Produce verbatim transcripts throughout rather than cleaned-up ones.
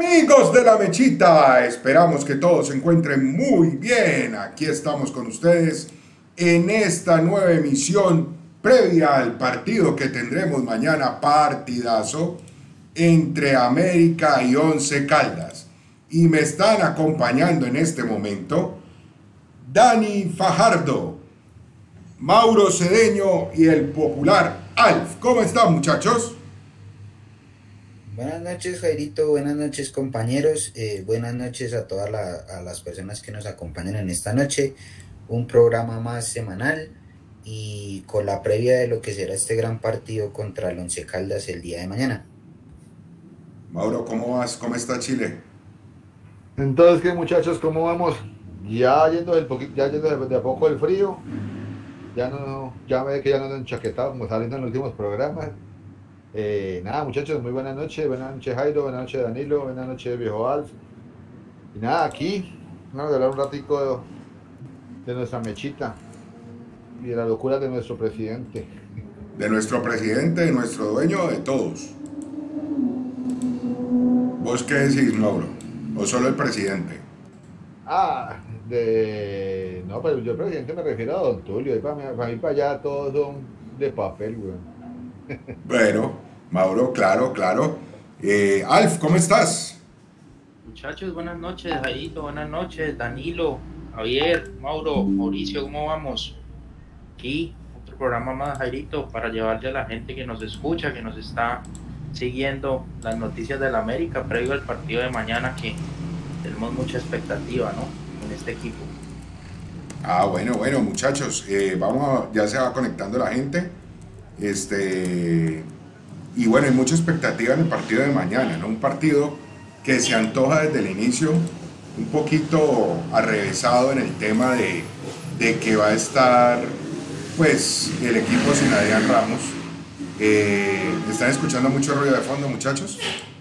Amigos de la Mechita, esperamos que todos se encuentren muy bien. Aquí estamos con ustedes en esta nueva emisión previa al partido que tendremos mañana, partidazo entre América y Once Caldas. Y me están acompañando en este momento Dani Fajardo, Mauro Cedeño y el popular Alf. ¿Cómo están, muchachos? Buenas noches, Jairito, buenas noches, compañeros, eh, buenas noches a todas la, a las personas que nos acompañan en esta noche. Un programa más semanal y con la previa de lo que será este gran partido contra el Once Caldas el día de mañana. Mauro, ¿cómo vas? ¿Cómo está Chile? Entonces, ¿qué, muchachos? ¿Cómo vamos? Ya yendo del poquito, ya yendo de, de a poco el frío. Ya no, ya ve que ya no ando enchaquetado como saliendo en los últimos programas. Eh, nada, muchachos, muy buenas noches. Buenas noches, Jairo. Buenas noches, Danilo. Buenas noches, viejo Alf. Y nada, aquí vamos a hablar un ratico de, de nuestra mechita y de la locura de nuestro presidente. De nuestro presidente, de nuestro dueño, de todos. ¿Vos qué decís, Mauro? ¿O solo el presidente? Ah, de... No, pero yo presidente me refiero a don Tulio. Y para mí, para mí, para allá todos son de papel, güey. Bueno, Mauro, claro, claro. Eh, Alf, ¿cómo estás? Muchachos, buenas noches, Jairito, buenas noches, Danilo, Javier, Mauro, Mauricio, ¿cómo vamos? Aquí, otro programa más, Jairito, para llevarle a la gente que nos escucha, que nos está siguiendo las noticias de la América, previo al partido de mañana, que tenemos mucha expectativa, ¿no? En este equipo. Ah, bueno, bueno, muchachos, eh, vamos a, ya se va conectando la gente. Este, y bueno, hay mucha expectativa en el partido de mañana, ¿no? Un partido que se antoja desde el inicio un poquito arrevesado en el tema de, de que va a estar pues el equipo sin Adrián Ramos. Eh, ¿Están escuchando mucho ruido de fondo, muchachos?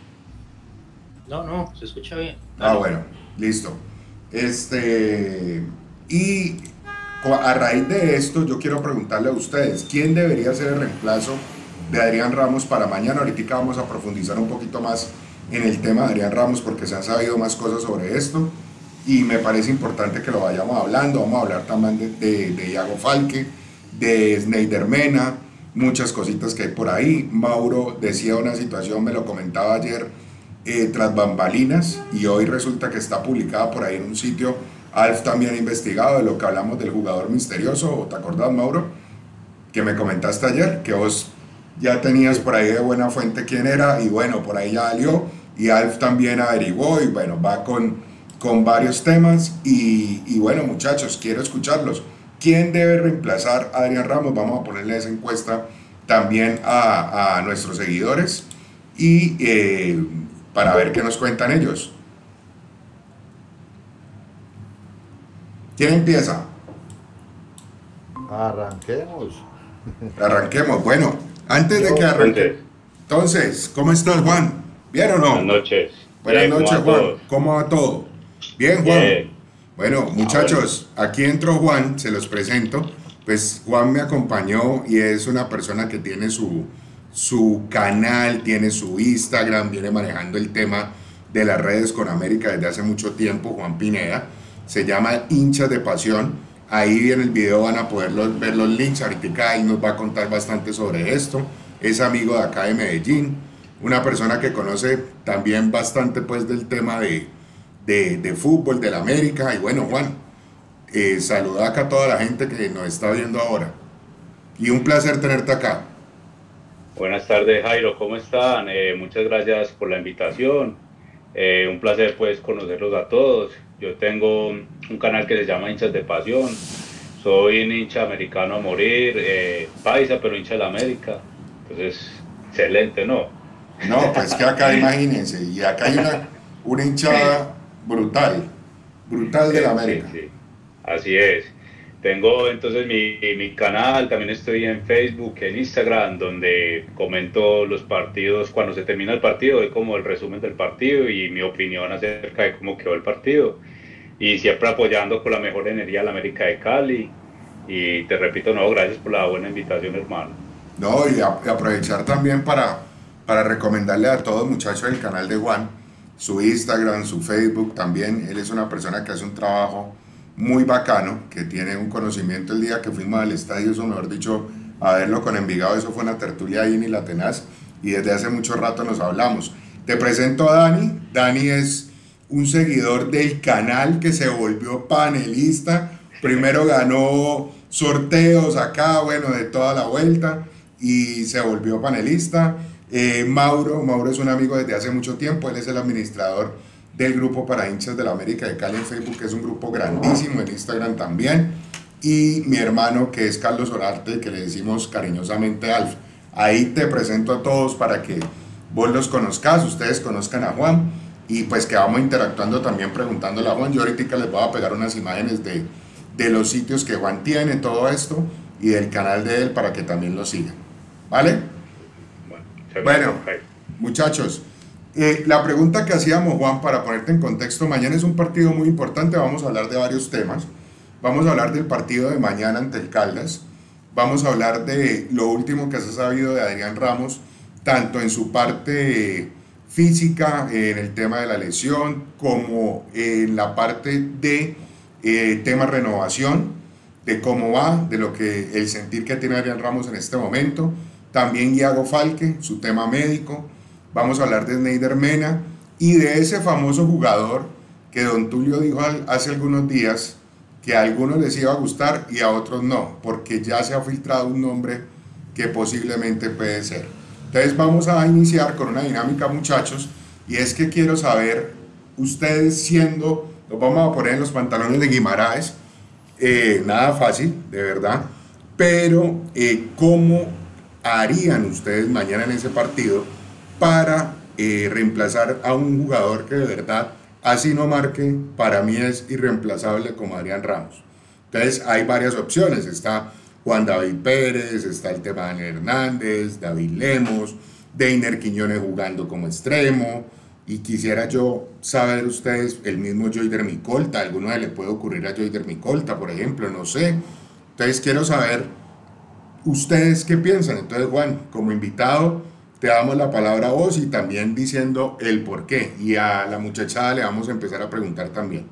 No, no, se escucha bien. Ah, bueno, listo. Este, y a raíz de esto, yo quiero preguntarle a ustedes, ¿quién debería ser el reemplazo de Adrián Ramos para mañana? Ahorita vamos a profundizar un poquito más en el tema de Adrián Ramos porque se han sabido más cosas sobre esto y me parece importante que lo vayamos hablando. Vamos a hablar también de, de, de Iago Falque, de Sneijder Mena, muchas cositas que hay por ahí. Mauro decía una situación, me lo comentaba ayer, eh, tras bambalinas, y hoy resulta que está publicada por ahí en un sitio. Alf también ha investigado de lo que hablamos del jugador misterioso. ¿Te acordás, Mauro? Que me comentaste ayer, que vos ya tenías por ahí de buena fuente quién era, y bueno, por ahí ya salió, y Alf también averiguó, y bueno, va con, con varios temas, y, y bueno, muchachos, quiero escucharlos. ¿Quién debe reemplazar a Adrián Ramos? Vamos a ponerle esa encuesta también a, a nuestros seguidores, y eh, para ver qué nos cuentan ellos. ¿Quién empieza? Arranquemos. Arranquemos. Bueno, antes de que arranque. Entonces, ¿cómo estás, Juan? ¿Bien o no? Buenas noches. Buenas Bien, noches, ¿cómo Juan. todos? ¿Cómo va todo? Bien, Juan. Bien. Bueno, muchachos, aquí entró Juan, se los presento. Pues Juan me acompañó y es una persona que tiene su, su canal, tiene su Instagram, viene manejando el tema de las redes con América desde hace mucho tiempo, Juan Pineda. Se llama Hinchas de Pasión. Ahí en el video van a poder los, ver los links. Ahorita él nos va a contar bastante sobre esto. Es amigo de acá de Medellín, una persona que conoce también bastante pues del tema de, de, de fútbol, de la América. Y bueno, Juan, eh, saluda acá a toda la gente que nos está viendo ahora. Y un placer tenerte acá. Buenas tardes, Jairo, ¿cómo están? Eh, muchas gracias por la invitación. Eh, un placer pues conocerlos a todos. Yo tengo un canal que se llama Hinchas de Pasión. Soy un hincha americano a morir, eh, paisa, pero hincha de la América. Entonces, excelente, ¿no? No, pues que acá imagínense, y acá hay una, una hinchada brutal, brutal de la América. Sí, sí, así es. Tengo entonces mi, mi canal, también estoy en Facebook, en Instagram, donde comento los partidos, cuando se termina el partido, doy como el resumen del partido y mi opinión acerca de cómo quedó el partido. Y siempre apoyando con la mejor energía a la América de Cali. Y te repito, no, gracias por la buena invitación, hermano. No, y, a, y aprovechar también para, para recomendarle a todos, muchachos, el canal de Juan, su Instagram, su Facebook también. Él es una persona que hace un trabajo muy bacano, que tiene un conocimiento. El día que fuimos al estadio, eso mejor dicho, a verlo con Envigado, eso fue una tertulia ahí en La Tenaz, y desde hace mucho rato nos hablamos. Te presento a Dani. Dani es un seguidor del canal que se volvió panelista. Primero ganó sorteos acá, bueno, de toda la vuelta, y se volvió panelista. Eh, Mauro, Mauro es un amigo desde hace mucho tiempo. Él es el administrador del grupo para hinchas de la América de Cali en Facebook, que es un grupo grandísimo, en Instagram también. Y mi hermano, que es Carlos Orarte, que le decimos cariñosamente Alf. Ahí te presento a todos para que vos los conozcas, ustedes conozcan a Juan, y pues que vamos interactuando también preguntándole a Juan. Yo ahorita les voy a pegar unas imágenes de, de los sitios que Juan tiene, todo esto, y del canal de él para que también lo sigan. ¿Vale? Bueno, muchachos, eh, la pregunta que hacíamos, Juan, para ponerte en contexto: mañana es un partido muy importante, vamos a hablar de varios temas. Vamos a hablar del partido de mañana ante el Caldas, vamos a hablar de lo último que se ha sabido de Adrián Ramos, tanto en su parte física, en el tema de la lesión, como en la parte de eh, tema renovación, de cómo va, de lo que el sentir que tiene Adrián Ramos en este momento. También Iago Falque, su tema médico. Vamos a hablar de Sneijder Mena y de ese famoso jugador que don Tulio dijo hace algunos días que a algunos les iba a gustar y a otros no, porque ya se ha filtrado un nombre que posiblemente puede ser. Entonces vamos a iniciar con una dinámica, muchachos, y es que quiero saber, ustedes siendo, los vamos a poner en los pantalones de Guimaraes, eh, nada fácil, de verdad, pero eh, ¿cómo harían ustedes mañana en ese partido para eh, reemplazar a un jugador que de verdad, así no marque, para mí es irreemplazable como Adrián Ramos? Entonces hay varias opciones. Está Juan David Pérez, está el tema de Daniel Hernández, David Lemos, Deiner Quiñones jugando como extremo, y quisiera yo saber ustedes, el mismo Yoider Micolta, alguno le puede ocurrir a Yoider Micolta, por ejemplo, no sé. Entonces quiero saber ustedes qué piensan. Entonces, Juan, como invitado, te damos la palabra a vos y también diciendo el por qué. Y a la muchachada le vamos a empezar a preguntar también.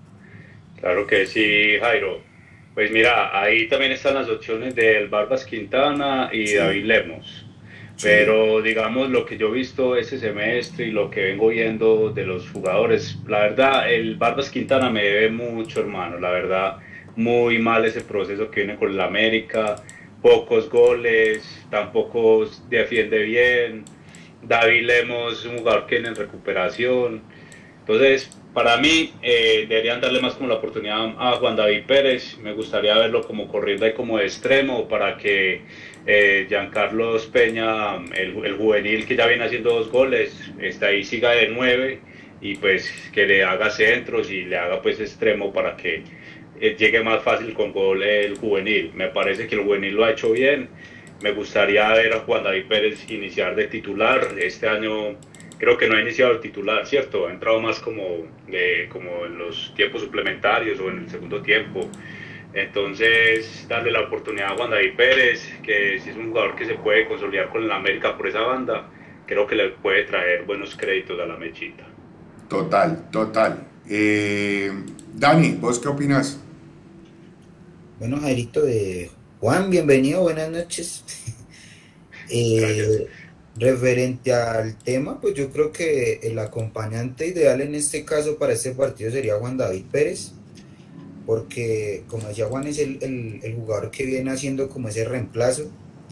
Claro que sí, Jairo. Pues mira, ahí también están las opciones del Barbas Quintana y sí, David Lemos. Sí. Pero digamos, lo que yo he visto ese semestre y lo que vengo viendo de los jugadores, la verdad, el Barbas Quintana me debe mucho, hermano. La verdad, muy mal ese proceso que viene con la América. Pocos goles, tampoco defiende bien. David Lemos es un jugador que viene en recuperación. Entonces, para mí, eh, deberían darle más como la oportunidad a Juan David Pérez. Me gustaría verlo como corriendo ahí como de extremo para que eh, Giancarlos Peña, el, el juvenil que ya viene haciendo dos goles, está ahí, siga de nueve y pues que le haga centros y le haga pues extremo para que llegue más fácil con gol el juvenil. Me parece que el juvenil lo ha hecho bien. Me gustaría ver a Juan David Pérez iniciar de titular. Este año creo que no ha iniciado el titular, ¿cierto? Ha entrado más como, eh, como en los tiempos suplementarios o en el segundo tiempo. Entonces, darle la oportunidad a Juan David Pérez, que si es un jugador que se puede consolidar con el América por esa banda, creo que le puede traer buenos créditos a la mechita. Total, total. Eh, Dani, ¿vos qué opinas? Bueno, Jairito, eh, Juan, bienvenido, buenas noches. eh, referente al tema, pues yo creo que el acompañante ideal en este caso para este partido sería Juan David Pérez, porque como decía Juan, es el, el, el jugador que viene haciendo como ese reemplazo,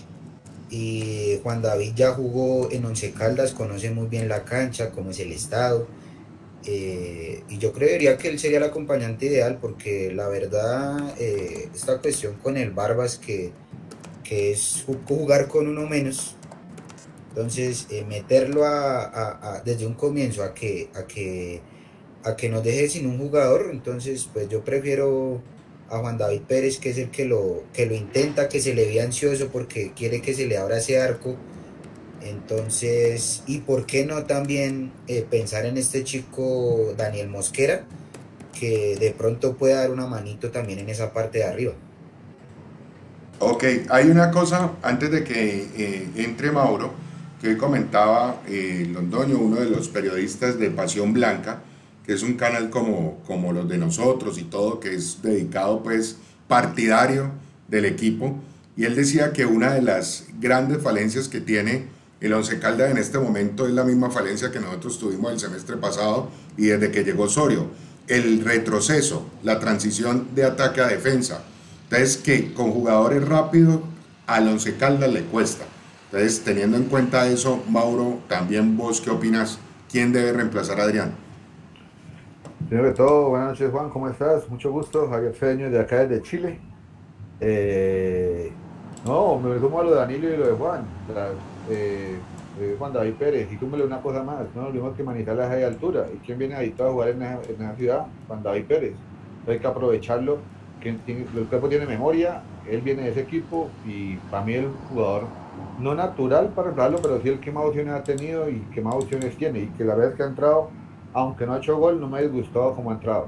y Juan David ya jugó en Once Caldas, conoce muy bien la cancha, cómo es el estado. Eh, y yo creería que él sería el acompañante ideal, porque la verdad eh, esta cuestión con el Barbas que, que es jugar con uno menos, entonces eh, meterlo a, a, a, desde un comienzo a que, a, que, a que nos deje sin un jugador, entonces pues yo prefiero a Juan David Pérez, que es el que lo, que lo intenta, que se le ve ansioso porque quiere que se le abra ese arco. Entonces, y por qué no también eh, pensar en este chico Daniel Mosquera, que de pronto puede dar una manito también en esa parte de arriba. Ok, hay una cosa antes de que eh, entre Mauro, que hoy comentaba eh, Londoño, uno de los periodistas de Pasión Blanca, que es un canal como, como los de nosotros y todo, que es dedicado pues partidario del equipo, y él decía que una de las grandes falencias que tiene el Once Caldas en este momento es la misma falencia que nosotros tuvimos el semestre pasado y desde que llegó Osorio, el retroceso, la transición de ataque a defensa. Entonces, que con jugadores rápidos al Once Caldas le cuesta. Entonces, teniendo en cuenta eso, Mauro, también vos, ¿qué opinas? ¿Quién debe reemplazar a Adrián? Primero que todo, buenas noches, Juan, ¿cómo estás? Mucho gusto, Javier Feño de acá desde Chile. Eh, no, me sumo a lo de Danilo y lo de Juan, la, eh, eh, Juan David Pérez, y tú me le una cosa más, no olvidemos que Manizales hay altura, y quién viene ahí a jugar en esa, en esa ciudad, Juan David Pérez. Entonces hay que aprovecharlo, que tiene, el cuerpo tiene memoria, él viene de ese equipo, y para mí el jugador no natural para reemplazarlo, pero sí el que más opciones ha tenido y que más opciones tiene, y que la vez que ha entrado, aunque no ha hecho gol, no me ha disgustado como ha entrado.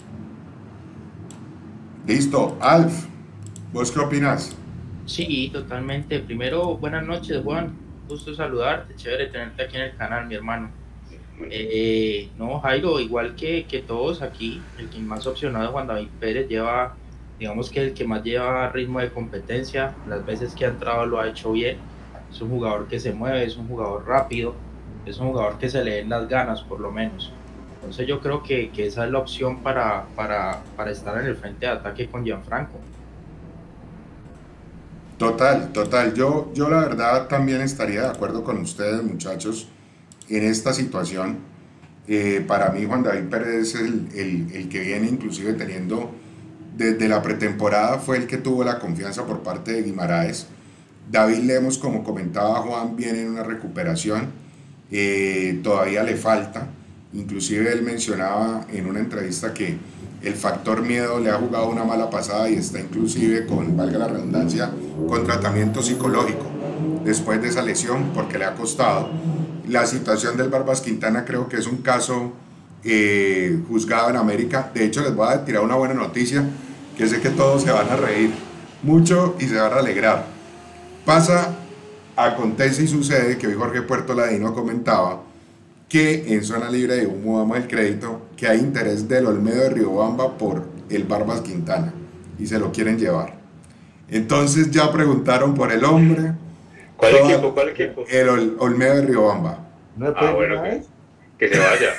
Listo, Alf, ¿vos qué opinas? Sí, totalmente. Primero, buenas noches, Juan. Gusto saludarte, chévere tenerte aquí en el canal, mi hermano. Eh, no, Jairo, igual que, que todos aquí, el que más opcionado es Juan David Pérez, lleva, digamos que el que más lleva ritmo de competencia, las veces que ha entrado lo ha hecho bien, es un jugador que se mueve, es un jugador rápido, es un jugador que se le den las ganas por lo menos. Entonces yo creo que, que esa es la opción para, para, para estar en el frente de ataque con Gianfranco. Total, total. Yo, yo la verdad también estaría de acuerdo con ustedes, muchachos, en esta situación. Eh, para mí Juan David Pérez es el, el, el que viene inclusive teniendo, desde la pretemporada fue el que tuvo la confianza por parte de Guimaraes. David Lemos, como comentaba Juan, viene en una recuperación, eh, todavía le falta. Inclusive él mencionaba en una entrevista que el factor miedo le ha jugado una mala pasada y está inclusive con, valga la redundancia, con tratamiento psicológico después de esa lesión porque le ha costado. La situación del Barbas Quintana creo que es un caso eh, juzgado en América. De hecho, les voy a tirar una buena noticia que sé que todos se van a reír mucho y se van a alegrar. Pasa, acontece y sucede que hoy Jorge Puerto Ladino comentaba que en zona libre de humo damos el crédito, que hay interés del Olmedo de Riobamba por el Barbas Quintana y se lo quieren llevar. Entonces ya preguntaron por el hombre. ¿Cuál toda, equipo? ¿Cuál equipo? El Ol, Olmedo de Riobamba. ¿No ah, bueno, que, que se vaya.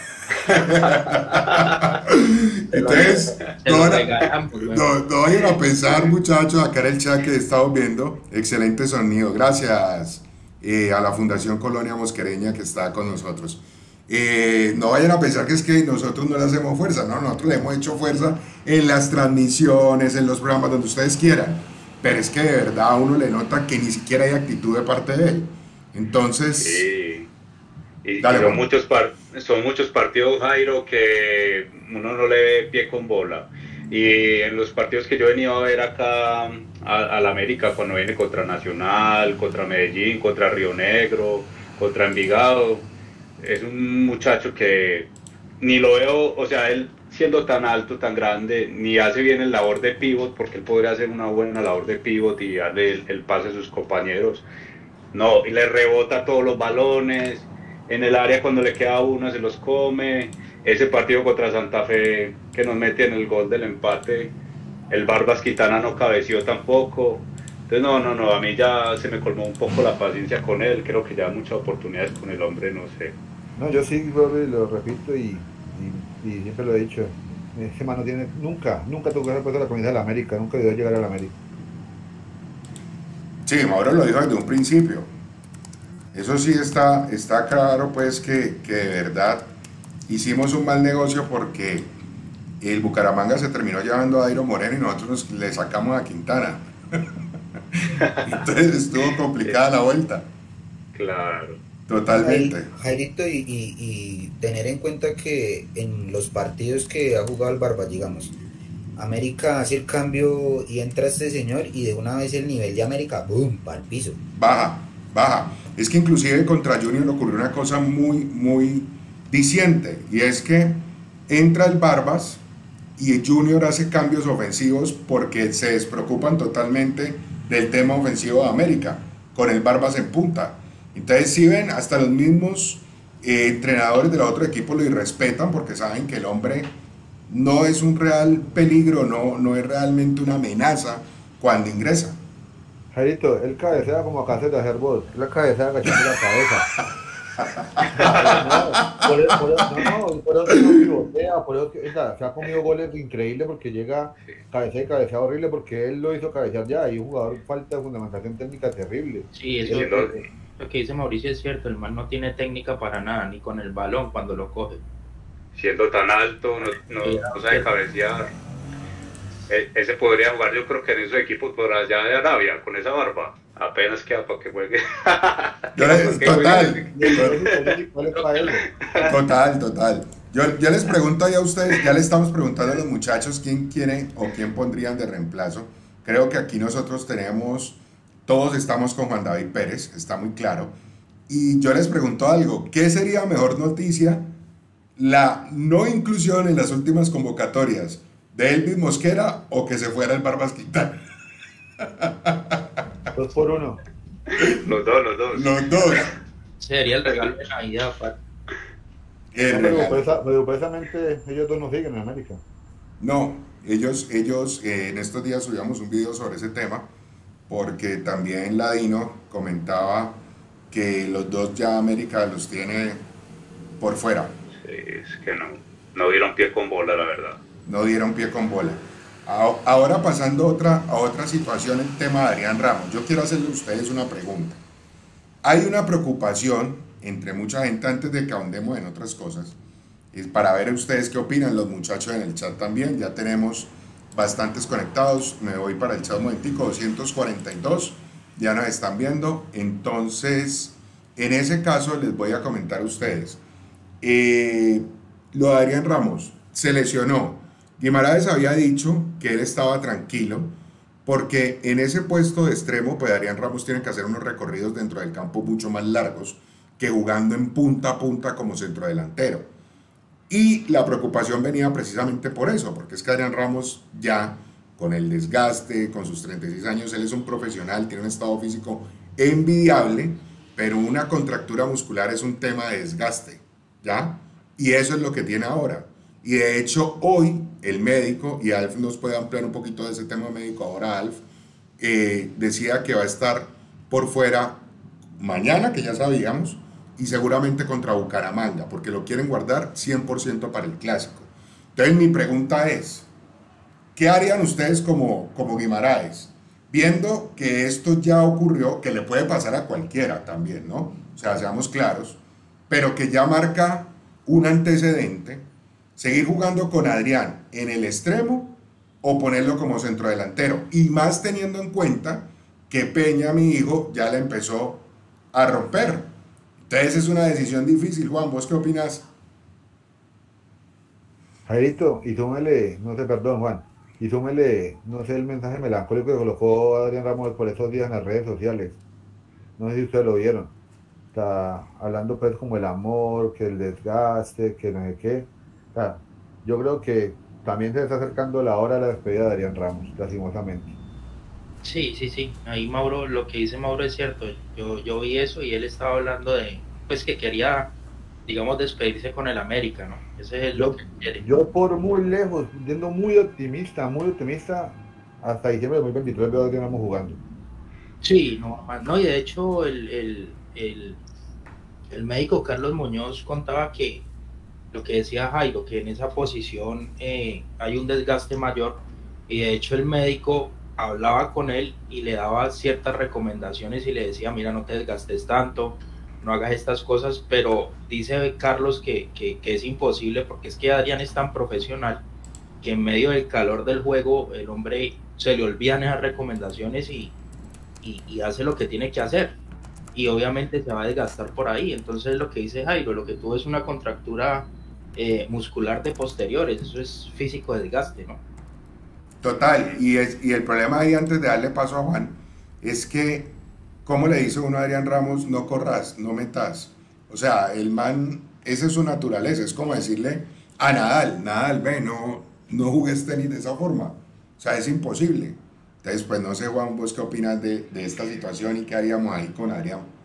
Entonces, no, no, no vayan a pensar, muchachos, acá en el chat que estamos viendo, excelente sonido. Gracias eh, a la Fundación Colonia Mosquereña que está con nosotros. Eh, no vayan a pensar que es que nosotros no le hacemos fuerza, no, nosotros le hemos hecho fuerza en las transmisiones, en los programas donde ustedes quieran, pero es que de verdad a uno le nota que ni siquiera hay actitud de parte de él. Entonces, sí. y, dale, y son, bueno. muchos par son muchos partidos, Jairo, que uno no le ve pie con bola. Y en los partidos que yo he venido a ver acá a, a la América, cuando viene contra Nacional, contra Medellín, contra Río Negro, contra Envigado, es un muchacho que ni lo veo, o sea, él siendo tan alto, tan grande, ni hace bien el labor de pivot, porque él podría hacer una buena labor de pivot y darle el, el pase a sus compañeros. No, y le rebota todos los balones, en el área cuando le queda uno se los come. Ese partido contra Santa Fe que nos mete en el gol del empate, el Barbas Quintana no cabeció tampoco. Entonces no, no, no, a mí ya se me colmó un poco la paciencia con él, creo que ya muchas oportunidades con el hombre, no sé. No, yo sí, Bobby, lo repito y, y, y siempre lo he dicho, ese man no tiene, nunca, nunca tuvo que haber puesto la camisa de la América, nunca debió llegar a la América. Sí, Mauro lo dijo desde un principio. Eso sí está, está claro, pues, que, que de verdad hicimos un mal negocio porque el Bucaramanga se terminó llevando a Dairo Moreno y nosotros nos, le sacamos a Quintana. Entonces estuvo complicada la vuelta. Claro. Totalmente. Jairito, y, y, y tener en cuenta que en los partidos que ha jugado el Barba, digamos, América hace el cambio y entra este señor y de una vez el nivel de América, ¡boom!, para el piso. Baja, baja. Es que inclusive contra Junior ocurrió una cosa muy, muy diciente, y es que entra el Barbas y Junior hace cambios ofensivos porque se despreocupan totalmente del tema ofensivo de América, con el Barbas en punta. Entonces, si ven, hasta los mismos eh, entrenadores del otro equipo lo irrespetan porque saben que el hombre no es un real peligro, no, no es realmente una amenaza cuando ingresa. Jairito, él cabecea como acá de hacer vos, la cabecea agachando la cabeza. No, por eso, por eso, no, no, por eso no pivotea, por eso que, o sea, se ha comido goles increíbles porque llega cabecea y cabecea horrible porque él lo hizo cabecear ya y un jugador falta de fundamentación técnica terrible. Sí, eso Él- lo, lo que dice Mauricio es cierto, el man no tiene técnica para nada, ni con el balón cuando lo coge. Siendo tan alto, no, no, no sabe cabecear. E- ese podría jugar, yo creo que en esos equipos por allá de Arabia, con esa barba. Apenas queda para que juegue. Yo les- Porque total, y el juego ¿cuál es para él? total, total. Yo, yo les pregunto ya a ustedes, ya le estamos preguntando a los muchachos quién quiere o quién pondrían de reemplazo. Creo que aquí nosotros tenemos, todos estamos con Juan David Pérez, está muy claro. Y yo les pregunto algo, ¿qué sería mejor noticia? La no inclusión en las últimas convocatorias de Elvis Mosquera o que se fuera el Barbas Quintana. Dos por uno. Los dos, los dos. Los dos. Sería el regalo de Navidad, pa. El No, pero, regalo. presa- pero precisamente ellos dos nos siguen en América. No, ellos, ellos eh, en estos días subíamos un video sobre ese tema porque también Ladino comentaba que los dos ya América los tiene por fuera, Sí, es que no, no dieron pie con bola, la verdad. no dieron pie con bola. A- Ahora pasando a otra, a otra situación, el tema de Adrián Ramos, yo quiero hacerle a ustedes una pregunta. Hay una preocupación entre mucha gente antes de que ahondemos en otras cosas. Es para ver ustedes qué opinan, los muchachos en el chat también. Ya tenemos bastantes conectados. Me voy para el chat un momentico, doscientos cuarenta y dos. Ya nos están viendo. Entonces, en ese caso les voy a comentar a ustedes. Eh, lo de Adrián Ramos se lesionó. Guimaraes había dicho que él estaba tranquilo porque en ese puesto de extremo, pues Adrián Ramos tiene que hacer unos recorridos dentro del campo mucho más largos que jugando en punta a punta como centrodelantero. Y la preocupación venía precisamente por eso, porque es que Adrián Ramos ya con el desgaste, con sus treinta y seis años, él es un profesional, tiene un estado físico envidiable, pero una contractura muscular es un tema de desgaste, ¿ya? Y eso es lo que tiene ahora. Y de hecho hoy el médico, y Alf nos puede ampliar un poquito de ese tema médico ahora, Alf, eh, decía que va a estar por fuera mañana, que ya sabíamos, y seguramente contra Bucaramanga, porque lo quieren guardar cien por ciento para el clásico. Entonces mi pregunta es, ¿qué harían ustedes como, como Guimaraes? Viendo que esto ya ocurrió, que le puede pasar a cualquiera también, ¿no? O sea, seamos claros, pero que ya marca un antecedente, seguir jugando con Adrián en el extremo o ponerlo como centrodelantero, y más teniendo en cuenta que Peña, mi hijo, ya le empezó a romper. Entonces es una decisión difícil. Juan, ¿vos qué opinas? Jairito, y súmele, no sé, perdón, Juan, y súmele, no sé, el mensaje melancólico que colocó Adrián Ramos por esos días en las redes sociales. No sé si ustedes lo vieron. Está hablando pues como el amor, que el desgaste, que no sé qué. O sea, yo creo que también se está acercando la hora de la despedida de Adrián Ramos, lastimosamente. Sí, sí, sí. Ahí Mauro, lo que dice Mauro es cierto. Yo, yo vi eso y él estaba hablando de, pues que quería, digamos, despedirse con el América, ¿no? Ese es lo Yo, que quiere. yo por muy lejos, siendo muy optimista, muy optimista, hasta diciembre de dos mil veintitrés veo a Adrián Ramos jugando. Sí, no, no, y de hecho el, el, el, el médico Carlos Muñoz contaba que lo que decía Jairo, que en esa posición eh, hay un desgaste mayor, y de hecho el médico hablaba con él y le daba ciertas recomendaciones y le decía, mira, no te desgastes tanto, no hagas estas cosas, pero dice Carlos que, que, que es imposible porque es que Adrián es tan profesional que en medio del calor del juego el hombre se le olvidan esas recomendaciones y, y, y hace lo que tiene que hacer, y obviamente se va a desgastar por ahí. Entonces lo que dice Jairo, lo que tuvo es una contractura eh, muscular de posteriores, eso es físico desgaste, ¿no? Total, y, es, y el problema ahí, antes de darle paso a Juan, es que, ¿cómo le dice uno a Adrián Ramos? No corras, no metas. O sea, el man, esa es su naturaleza, es como decirle a Nadal, Nadal, ve, no, no jugues tenis de esa forma. O sea, es imposible. Entonces, pues no sé, Juan, vos qué opinas de, de esta situación y qué haríamos ahí con Adrián.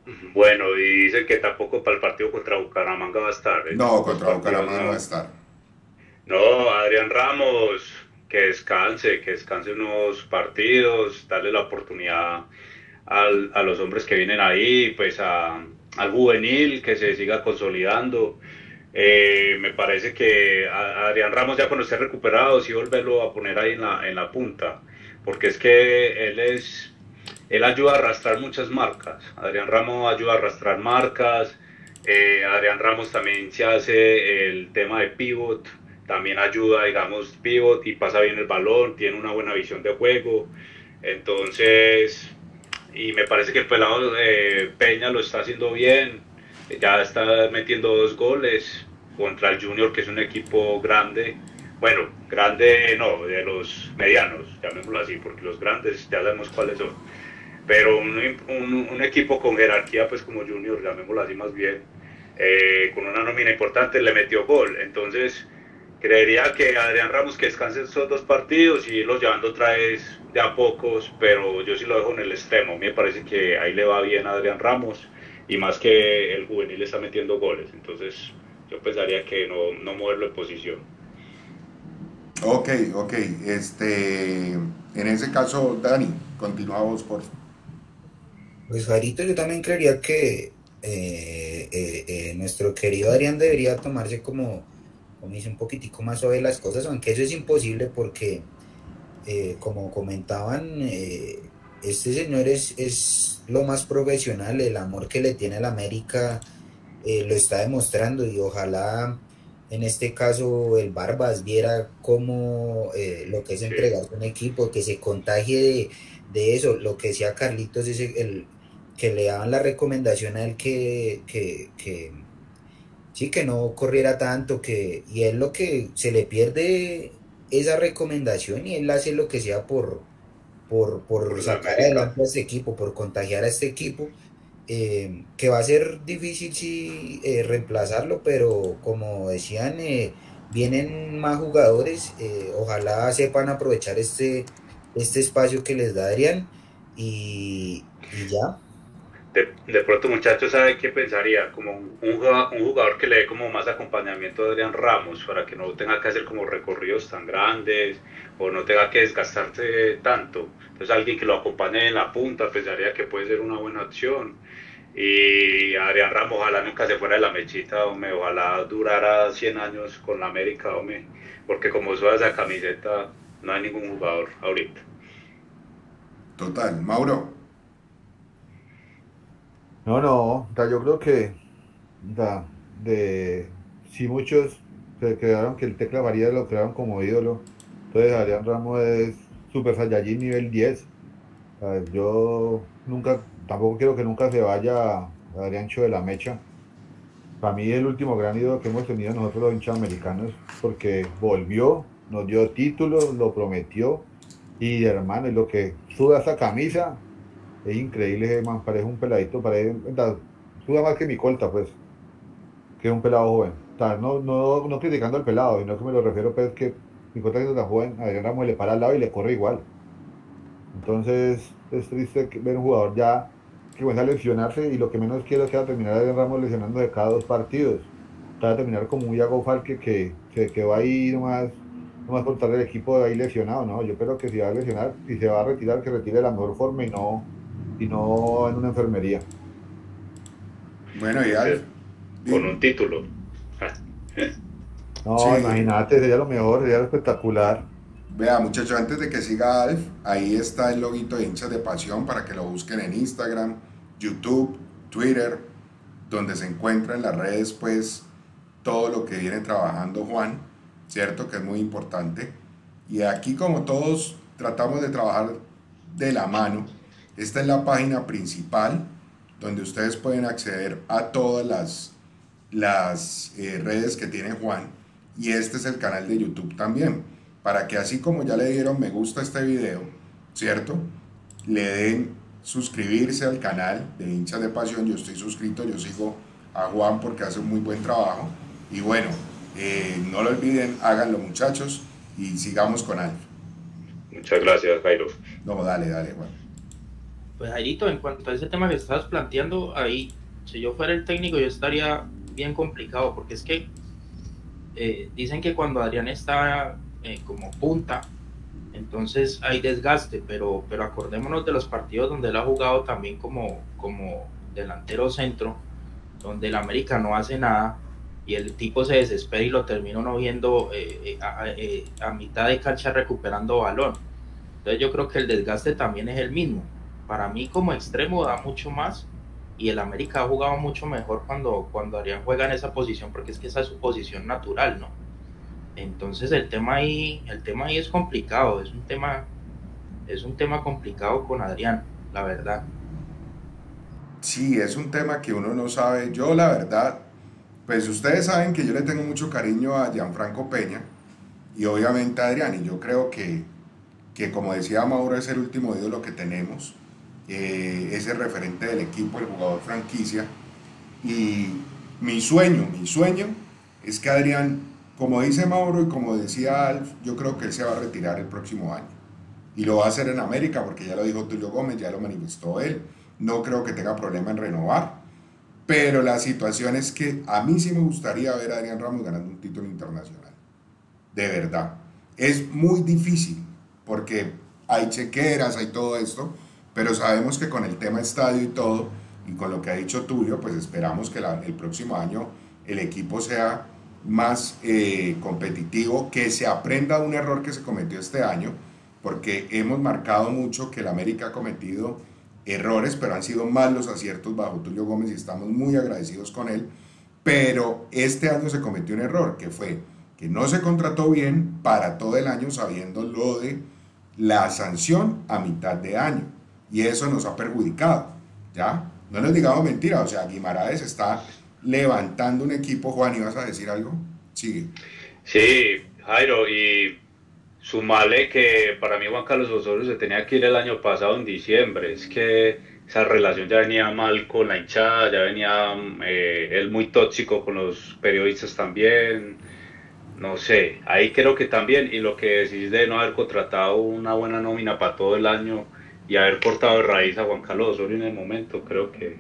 Bueno, y dicen que tampoco para el partido contra Bucaramanga va a estar. ¿Eh? No, contra Los Bucaramanga partidos no va a no. estar. No, Adrián Ramos, que descanse, que descanse unos partidos, darle la oportunidad al, a los hombres que vienen ahí, pues a, al juvenil que se siga consolidando. Eh, me parece que a, Adrián Ramos ya cuando esté recuperado sí volverlo a poner ahí en la, en la punta, porque es que él es, él ayuda a arrastrar muchas marcas. Adrián Ramos ayuda a arrastrar marcas. eh, Adrián Ramos también se hace el tema de pivot, también ayuda, digamos, pivot y pasa bien el balón, tiene una buena visión de juego. Entonces, y me parece que el pelado eh, Peña lo está haciendo bien, ya está metiendo dos goles contra el Junior, que es un equipo grande. Bueno, grande no, de los medianos, llamémoslo así, porque los grandes ya sabemos cuáles son. Pero un, un, un equipo con jerarquía, pues como Junior, llamémoslo así más bien, eh, con una nómina importante, le metió gol. Entonces, creería que Adrián Ramos que descanse esos dos partidos y irlos llevando otra vez de a pocos, pero yo sí lo dejo en el extremo. Me parece que ahí le va bien a Adrián Ramos y más que el juvenil está metiendo goles. Entonces, yo pensaría que no, no moverlo en posición. Ok, ok. Este, en ese caso, Dani, continuamos por favor. Pues Jarito, yo también creería que eh, eh, eh, nuestro querido Adrián debería tomarse como, como dice, un poquitico más suave las cosas, aunque eso es imposible porque, eh, como comentaban, eh, este señor es, es lo más profesional, el amor que le tiene a la América eh, lo está demostrando y ojalá en este caso el Barbas viera cómo eh, lo que es Sí. entregarse a un equipo, que se contagie de, de eso, lo que decía Carlitos, es el, que le daban la recomendación a él que, que, que sí, que no corriera tanto, que, y él lo que se le pierde esa recomendación y él hace lo que sea por, por, por Por la sacar América. adelante a este equipo, por contagiar a este equipo, eh, que va a ser difícil sí eh, reemplazarlo, pero como decían, eh, vienen más jugadores, eh, ojalá sepan aprovechar este, este espacio que les da Adrián y, y ya. De, de pronto, muchachos, ¿sabe qué pensaría? Como un, un, jugador, un jugador que le dé como más acompañamiento a Adrián Ramos para que no tenga que hacer como recorridos tan grandes o no tenga que desgastarse tanto. Entonces, alguien que lo acompañe en la punta pensaría que puede ser una buena opción. Y Adrián Ramos, ojalá nunca se fuera de la mechita, hombre, ojalá durara cien años con la América, hombre, porque como suena esa camiseta, no hay ningún jugador ahorita. Total, Mauro. No, no, o sea, yo creo que o sea, de si muchos se crearon que el Tecla Farías lo crearon como ídolo, entonces Adrián Ramos es Super Saiyajin nivel diez. O sea, yo nunca, tampoco quiero que nunca se vaya Adriancho de la Mecha. Para mí es el último gran ídolo que hemos tenido nosotros los hinchas americanos, porque volvió, nos dio títulos, lo prometió, y hermano, es lo que suda esa camisa, es increíble, ese man, parece un peladito, parece, suda más que mi colta, pues, que es un pelado joven. O sea, no, no, no criticando al pelado, sino que me lo refiero, pues, que mi colta que es tan joven, Adrián Ramos le para al lado y le corre igual. Entonces, es triste ver un jugador ya que comienza a lesionarse y lo que menos quiero es que va a terminar Adrián Ramos lesionándose cada dos partidos. Va a terminar como un Iago Falque que se quedó ahí nomás, nomás por estar el equipo de ahí lesionado, ¿no? Yo espero que si va a lesionar, si se va a retirar, que retire de la mejor forma y no, y no en una enfermería. Bueno, y Alf. Con un título. No, Sí. imagínate, sería lo mejor, sería lo espectacular. Vea, muchachos, antes de que siga Alf, ahí está el loguito de Hinchas de Pasión para que lo busquen en Instagram, YouTube, Twitter, donde se encuentra en las redes, pues, todo lo que viene trabajando Juan, ¿cierto? Que es muy importante. Y aquí, como todos tratamos de trabajar de la mano, esta es la página principal, donde ustedes pueden acceder a todas las, las eh, redes que tiene Juan, y este es el canal de YouTube también, para que así como ya le dieron me gusta a este video, ¿cierto? Le den suscribirse al canal de Hinchas de Pasión. Yo estoy suscrito, yo sigo a Juan porque hace un muy buen trabajo. Y bueno, eh, no lo olviden, háganlo muchachos y sigamos con Alf. Muchas gracias, Jairo. No, dale, dale, Juan. Pues Jairito, en cuanto a ese tema que estabas planteando, ahí, si yo fuera el técnico, yo estaría bien complicado, porque es que eh, dicen que cuando Adrián está eh, como punta, entonces hay desgaste, pero, pero acordémonos de los partidos donde él ha jugado también como, como delantero centro, donde el América no hace nada y el tipo se desespera y lo termina uno viendo eh, a, eh, a mitad de cancha recuperando balón. Entonces yo creo que el desgaste también es el mismo. Para mí como extremo da mucho más y el América ha jugado mucho mejor cuando, cuando Adrián juega en esa posición, porque es que esa es su posición natural, ¿no? Entonces el tema ahí, el tema ahí es complicado, es un tema, es un tema complicado con Adrián, la verdad. Sí, es un tema que uno no sabe. Yo, la verdad, pues ustedes saben que yo le tengo mucho cariño a Gianfranco Peña y obviamente a Adrián, y yo creo que, que como decía Mauro, es el último ídolo que tenemos, eh, es el referente del equipo, el jugador franquicia, y mi sueño, mi sueño es que Adrián, como dice Mauro y como decía Alf, yo creo que él se va a retirar el próximo año, y lo va a hacer en América, porque ya lo dijo Tulio Gómez, ya lo manifestó él, no creo que tenga problema en renovar, pero la situación es que a mí sí me gustaría ver a Adrián Ramos ganando un título internacional, de verdad. Es muy difícil, porque hay chequeras, hay todo esto, pero sabemos que con el tema estadio y todo, y con lo que ha dicho Tulio, pues esperamos que la, el próximo año el equipo sea más eh, competitivo, que se aprenda de un error que se cometió este año, porque hemos marcado mucho que el América ha cometido errores, pero han sido más los aciertos bajo Tulio Gómez y estamos muy agradecidos con él, pero este año se cometió un error, que fue que no se contrató bien para todo el año sabiendo lo de la sanción a mitad de año, y eso nos ha perjudicado, ¿ya? No les digamos mentira, o sea, Guimaraes está levantando un equipo. Juan, ¿ibas a decir algo? Sigue. Sí, Jairo, y sumarle que para mí Juan Carlos Osorio se tenía que ir el año pasado en diciembre, es que esa relación ya venía mal con la hinchada, ya venía eh, él muy tóxico con los periodistas también, no sé, ahí creo que también, y lo que decís de no haber contratado una buena nómina para todo el año y haber cortado de raíz a Juan Carlos Osorio en el momento, creo que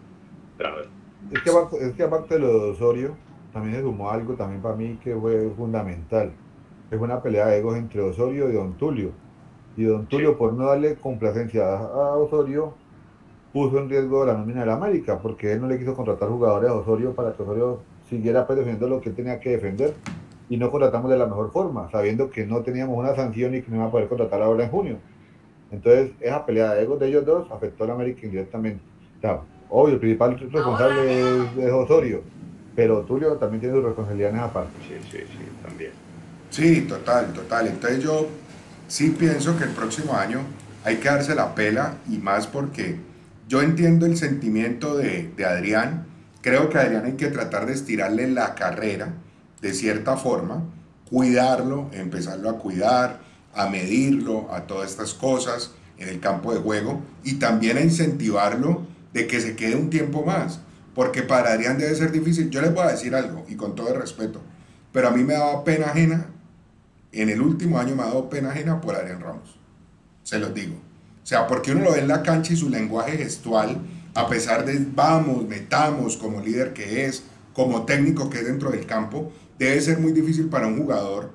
grave. Es que aparte, es que aparte de lo de Osorio, también se sumó algo también para mí que fue fundamental. Es una pelea de egos entre Osorio y Don Tulio. Y Don Tulio, sí, por no darle complacencia a Osorio, puso en riesgo la nómina de la América, porque él no le quiso contratar jugadores a Osorio para que Osorio siguiera pues, defendiendo lo que él tenía que defender. Y no contratamos de la mejor forma, sabiendo que no teníamos una sanción y que no iba a poder contratar ahora en junio. Entonces, esa pelea de egos de ellos dos afectó a la América indirectamente. O sea, obvio, el principal responsable es, es Osorio, pero Tulio también tiene sus responsabilidades aparte. Sí, sí, sí, también. Sí, total, total. Entonces yo sí pienso que el próximo año hay que darse la pela, y más porque yo entiendo el sentimiento de, de Adrián. Creo que a Adrián hay que tratar de estirarle la carrera de cierta forma, cuidarlo, empezarlo a cuidar, a medirlo, a todas estas cosas en el campo de juego, y también a incentivarlo de que se quede un tiempo más, porque para Adrián debe ser difícil. Yo les voy a decir algo, y con todo el respeto, pero a mí me daba pena ajena, en el último año me ha dado pena ajena por Adrián Ramos, se los digo. O sea, porque uno lo ve en la cancha y su lenguaje gestual, a pesar de vamos, metamos, como líder que es, como técnico que es dentro del campo, debe ser muy difícil para un jugador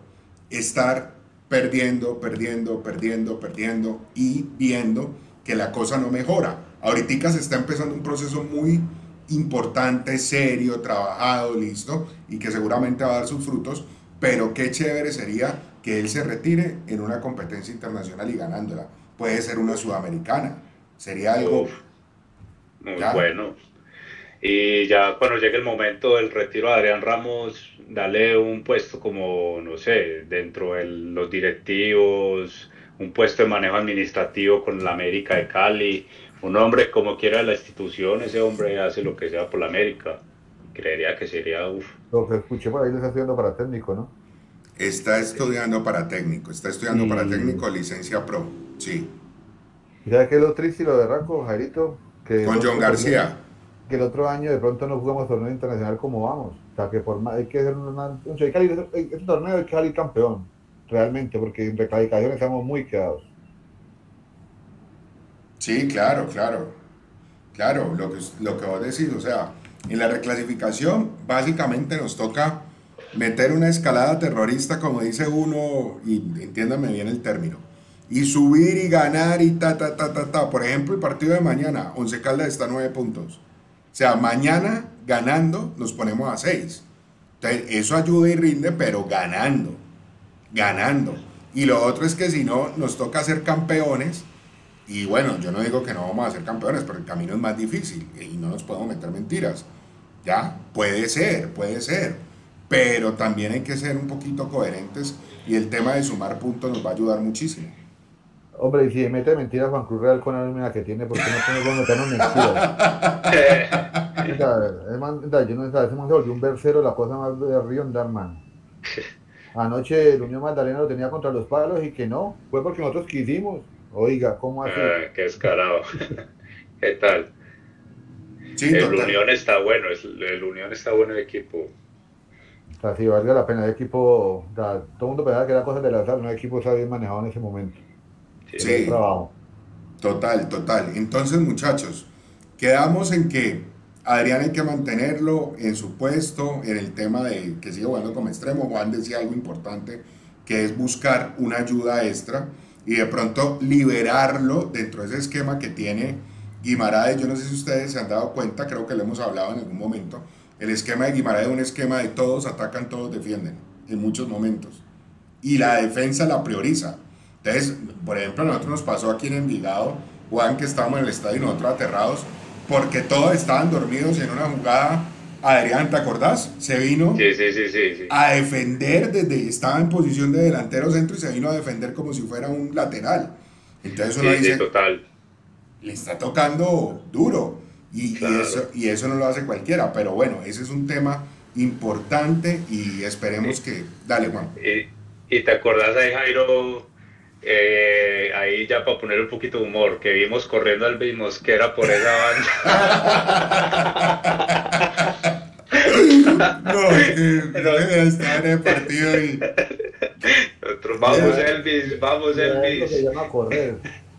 estar perdiendo, perdiendo, perdiendo, perdiendo y viendo que la cosa no mejora. Ahorita se está empezando un proceso muy importante, serio, trabajado, listo, y que seguramente va a dar sus frutos, pero qué chévere sería que él se retire en una competencia internacional y ganándola. Puede ser una sudamericana, sería algo... Uf, muy ¿ya? Bueno. Y ya cuando llegue el momento del retiro de Adrián Ramos, darle un puesto como, no sé, dentro de los directivos, un puesto de manejo administrativo con la América de Cali, un hombre como quiera de la institución, ese hombre hace lo que sea por la América. Creería que sería, uff. Lo que escuché por ahí, le está estudiando para técnico, ¿no? Está estudiando para técnico, está estudiando y... para técnico, licencia pro, sí. ¿Sabes qué es lo triste y lo de Raco, Jairito? Que con John García. Torneo, que el otro año de pronto no jugamos torneo internacional como vamos. O sea, que por más, hay que hacer una... Hay que salir, este torneo hay que salir campeón, realmente, porque en reclasificación estamos muy quedados. Sí, claro, claro, claro, lo que, lo que vos decís, o sea, en la reclasificación básicamente nos toca meter una escalada terrorista, como dice uno, y entiéndame bien el término, y subir y ganar y ta, ta, ta, ta, ta. Por ejemplo, el partido de mañana, Once Caldas está a nueve puntos. O sea, mañana ganando nos ponemos a seis. Entonces, eso ayuda y rinde, pero ganando, ganando. Y lo otro es que si no, nos toca ser campeones. Y bueno, yo no digo que no vamos a ser campeones, pero el camino es más difícil y no nos podemos meter mentiras. ¿Ya? Puede ser, puede ser. Pero también hay que ser un poquito coherentes y el tema de sumar puntos nos va a ayudar muchísimo. Hombre, y si mete mentiras Juan Cruz Real con la nómina que tiene, ¿por qué no podemos meternos mentiras? O sea, es man- o sea, yo no sé, ese man se volvió un versero, la cosa más de río man. Anoche el Unión Magdalena lo tenía contra los palos y que no, fue porque nosotros quisimos. Oiga, ¿cómo así? Ah, qué descarado. ¿Qué tal? Sí, El total. Unión está bueno, es- el Unión está bueno de equipo. O sea, si valga la pena el equipo, o sea, todo el mundo pensaba que era cosa del azar, no el equipo está bien manejado en ese momento. Sí. Sí. El trabajo. Total, total. Entonces, muchachos, quedamos en que Adrián hay que mantenerlo en su puesto, en el tema de que sigue jugando como extremo. Juan decía algo importante, que es buscar una ayuda extra y de pronto liberarlo dentro de ese esquema que tiene Guimaraes. Yo no sé si ustedes se han dado cuenta, creo que lo hemos hablado en algún momento. El esquema de Guimaraes es un esquema de todos atacan, todos defienden, en muchos momentos. Y la defensa la prioriza. Entonces, por ejemplo, a nosotros nos pasó aquí en Envigado, Juan, que estábamos en el estadio y nosotros aterrados, porque todos estaban dormidos y en una jugada. Adrián, ¿te acordás? Se vino Sí, sí, sí, sí, sí. a defender, desde estaba en posición de delantero centro y se vino a defender como si fuera un lateral. Entonces uno Sí, sí, dice, total. le está tocando duro y, Claro. y, eso, y eso no lo hace cualquiera, pero bueno, ese es un tema importante y esperemos Sí. que... Dale, Juan. Y, y te acordás ahí, Jairo, eh, ahí ya para poner un poquito de humor, que vimos corriendo al Luis Mosquera por esa banda. No, es que no, estaba en el partido y... Nosotros, vamos Ya. Elvis, vamos Y a eso se Elvis. llama correr.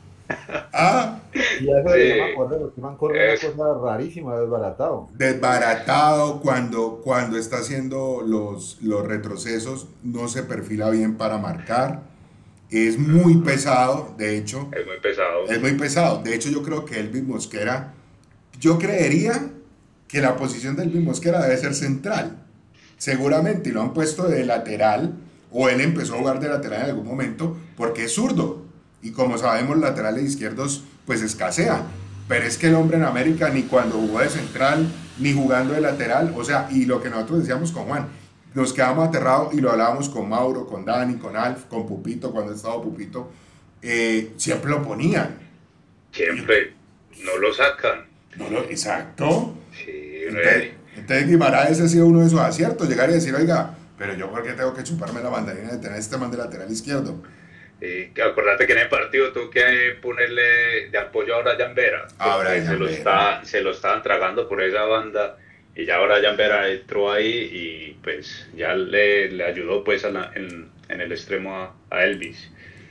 Ah, Y a eso se Sí. llama correr, porque man corre Es- una cosa rarísima, desbaratado. desbaratado cuando, cuando está haciendo los, los retrocesos, no se perfila bien para marcar, es muy pesado, de hecho, Es muy pesado. es muy pesado, de hecho yo creo que Elvis Mosquera, yo creería que la posición de Elvis Mosquera debe ser central, seguramente, y lo han puesto de lateral, o él empezó a jugar de lateral en algún momento, porque es zurdo, y como sabemos laterales izquierdos pues escasean, pero es que el hombre en América ni cuando jugó de central, ni jugando de lateral, o sea, y lo que nosotros decíamos con Juan, nos quedamos aterrados y lo hablábamos con Mauro, con Dani, con Alf, con Pupito, cuando estaba Pupito, eh, siempre lo ponían. Siempre no lo sacan. No lo, exacto. Sí, Entonces, re- entonces Guimaraes ha sido uno de esos aciertos, llegar y decir, oiga, pero yo por qué tengo que chuparme la banderina de tener este man de lateral izquierdo. Y acordate que en el partido tuvo que ponerle de apoyo a Brian Vera. A porque Brian se lo, Vera. está, se lo estaban tragando por esa banda. Y ya Brian Vera entró ahí y pues ya le, le ayudó pues a la- en, en el extremo a, a Elvis.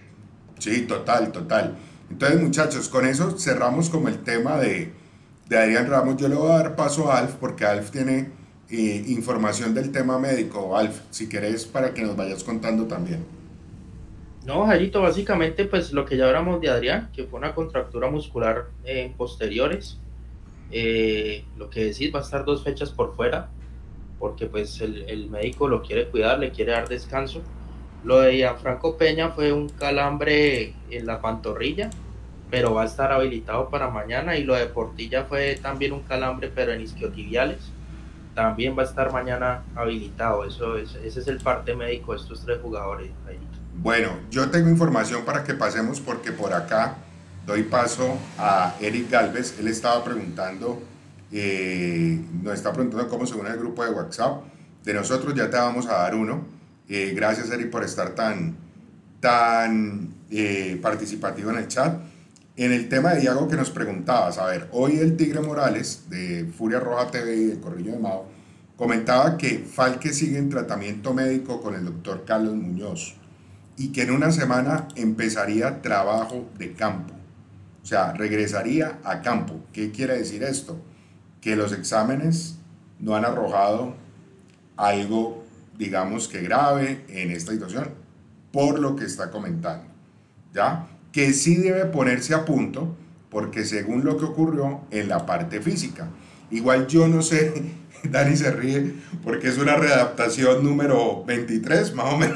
Sí, total, total. Entonces, muchachos, con eso cerramos como el tema de, de Adrián Ramos. Yo le voy a dar paso a Alf porque Alf tiene eh, información del tema médico. Alf, si querés, para que nos vayas contando también. No, Jairito, básicamente pues lo que ya hablamos de Adrián, que fue una contractura muscular en posteriores. Eh, lo que decís, va a estar dos fechas por fuera, porque pues el, el médico lo quiere cuidar, le quiere dar descanso. Lo de Gianfranco Peña fue un calambre en la pantorrilla, pero va a estar habilitado para mañana. Y lo de Portilla fue también un calambre, pero en isquiotibiales. También va a estar mañana habilitado. Eso es, ese es el parte médico de estos tres jugadores, Jairito. Bueno, yo tengo información para que pasemos porque por acá doy paso a Eric Galvez. Él estaba preguntando, eh, nos está preguntando cómo se une el grupo de WhatsApp. De nosotros ya te vamos a dar uno. Eh, gracias, Eric, por estar tan, tan eh, participativo en el chat. En el tema de Iago que nos preguntabas, a ver, hoy el Tigre Morales de Furia Roja T V y del Corrillo de Mao comentaba que Falque sigue en tratamiento médico con el doctor Carlos Muñoz y que en una semana empezaría trabajo de campo. O sea, regresaría a campo. ¿Qué quiere decir esto? Que los exámenes no han arrojado algo, digamos que grave en esta situación, por lo que está comentando, ¿ya? Que sí debe ponerse a punto, porque según lo que ocurrió en la parte física, igual yo no sé, Dani se ríe, porque es una readaptación número veintitrés, más o menos,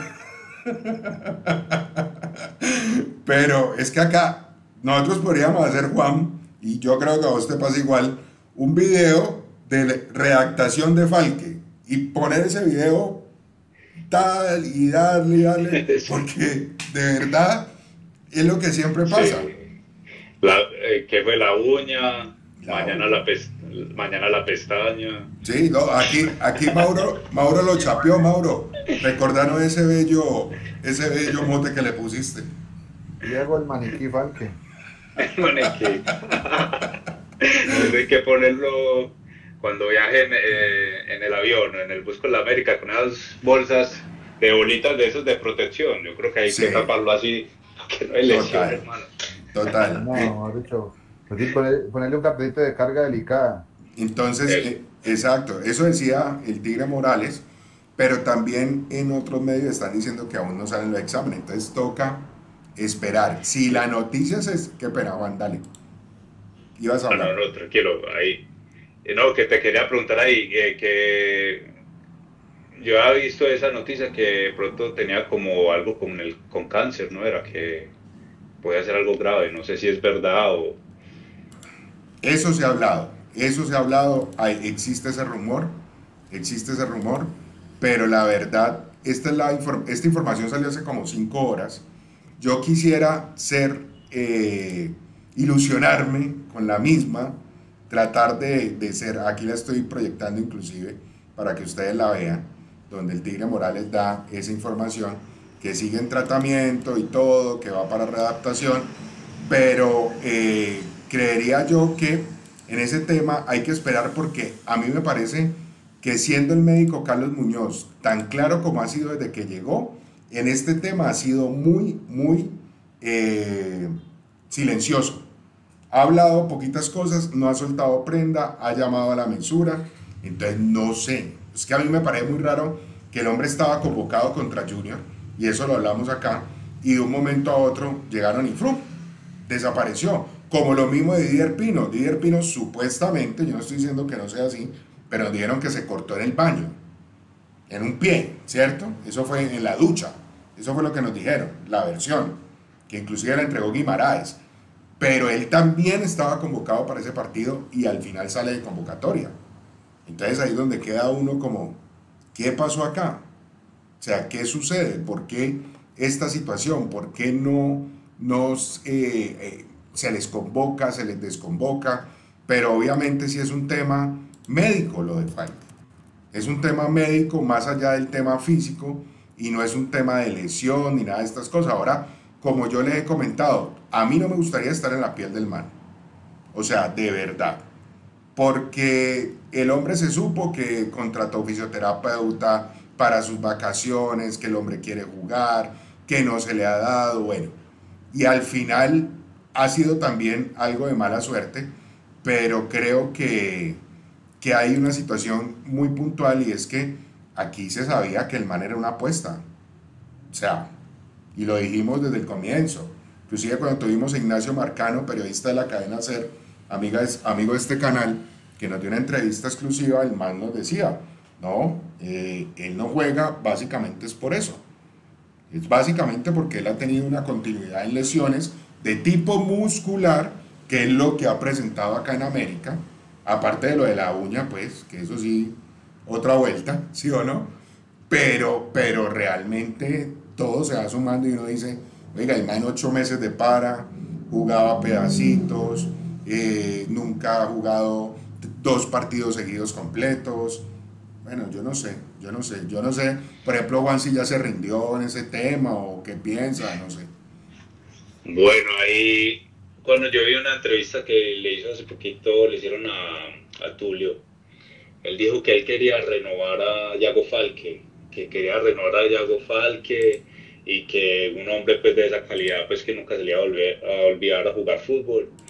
pero es que acá nosotros podríamos hacer, Juan, y yo creo que a vos te pasa igual, un video de redactación de Falque y poner ese video tal y darle y darle, porque de verdad es lo que siempre pasa. Sí. La, eh, ¿Qué fue la uña? La mañana, uña. La pes, mañana la pestaña. Sí, no, aquí, aquí Mauro, Mauro lo chapeó, Mauro. Recordaron ese bello, ese bello mote que le pusiste. Diego el maniquí Falque. Bueno, hay que, hay que ponerlo cuando viaje en, eh, en el avión o en el bus con la América con esas bolsas de bolitas de esos de protección. Yo creo que hay Sí. que taparlo así, que no hay lesión, Total. hermano. Total. No, mejor dicho, pues sí, poner- ponerle un cartelito de carga delicada. Entonces, Eso. eh, exacto, eso decía el Tigre Morales, pero también en otros medios están diciendo que aún no salen los exámenes, entonces toca esperar. Si la noticia es... Qué pena, Juan, dale. Ibas a No, no, hablar. no, tranquilo, ahí. Eh, No, que te quería preguntar ahí, que, que yo había visto esa noticia que de pronto tenía como algo con, el, con cáncer, ¿no? Era que podía ser algo grave, no sé si es verdad o... Eso se ha hablado, eso se ha hablado, hay, existe ese rumor, existe ese rumor, pero la verdad, esta, es la inform- esta información salió hace como cinco horas. Yo quisiera ser, eh, ilusionarme con la misma, tratar de, de ser, aquí la estoy proyectando inclusive, para que ustedes la vean, donde el Tigre Morales da esa información, que sigue en tratamiento y todo, que va para readaptación, pero eh, creería yo que en ese tema hay que esperar, porque a mí me parece que siendo el médico Carlos Muñoz tan claro como ha sido desde que llegó, en este tema ha sido muy, muy eh, silencioso. Ha hablado poquitas cosas, no ha soltado prenda, ha llamado a la mensura, entonces no sé. Es que a mí me parece muy raro que el hombre estaba convocado contra Junior, y eso lo hablamos acá, y de un momento a otro llegaron y ¡frum! Desapareció. Como lo mismo de Didier Pino. Didier Pino supuestamente, yo no estoy diciendo que no sea así, pero nos dijeron que se cortó en el baño, en un pie, ¿cierto? Eso fue en la ducha, eso fue lo que nos dijeron, la versión, que inclusive la entregó Guimaraes, pero él también estaba convocado para ese partido y al final sale de convocatoria. Entonces ahí es donde queda uno como, ¿qué pasó acá? O sea, ¿qué sucede? ¿Por qué esta situación? ¿Por qué no nos, eh, eh, se les convoca, se les desconvoca? Pero obviamente sí es un tema médico lo de Falque. Es un tema médico más allá del tema físico y no es un tema de lesión ni nada de estas cosas. Ahora, como yo les he comentado, a mí no me gustaría estar en la piel del man. O sea, de verdad. Porque el hombre se supo que contrató fisioterapeuta para sus vacaciones, que el hombre quiere jugar, que no se le ha dado, bueno. Y al final ha sido también algo de mala suerte, pero creo que, que hay una situación muy puntual y es que aquí se sabía que el man era una apuesta. O sea, y lo dijimos desde el comienzo. Inclusive cuando tuvimos a Ignacio Marcano, periodista de la cadena SER, amiga, amigo de este canal, que nos dio una entrevista exclusiva, el man nos decía, no, eh, él no juega, básicamente es por eso. Es básicamente porque él ha tenido una continuidad en lesiones de tipo muscular, que es lo que ha presentado acá en América, aparte de lo de la uña, pues, que eso sí, otra vuelta, ¿sí o no? Pero, pero realmente todo se va sumando y uno dice, oiga, el man ocho meses de para, jugaba pedacitos, eh, nunca ha jugado dos partidos seguidos completos. Bueno, yo no sé, yo no sé, yo no sé, por ejemplo, Juan si ya se rindió en ese tema o qué piensa, no sé. Bueno, ahí cuando yo vi una entrevista que le hizo hace poquito, le hicieron a, a Tulio, él dijo que él quería renovar a Yago Falque, que quería renovar a Yago Falque y que un hombre pues de esa calidad pues que nunca se le iba a, volver, a olvidar a jugar fútbol.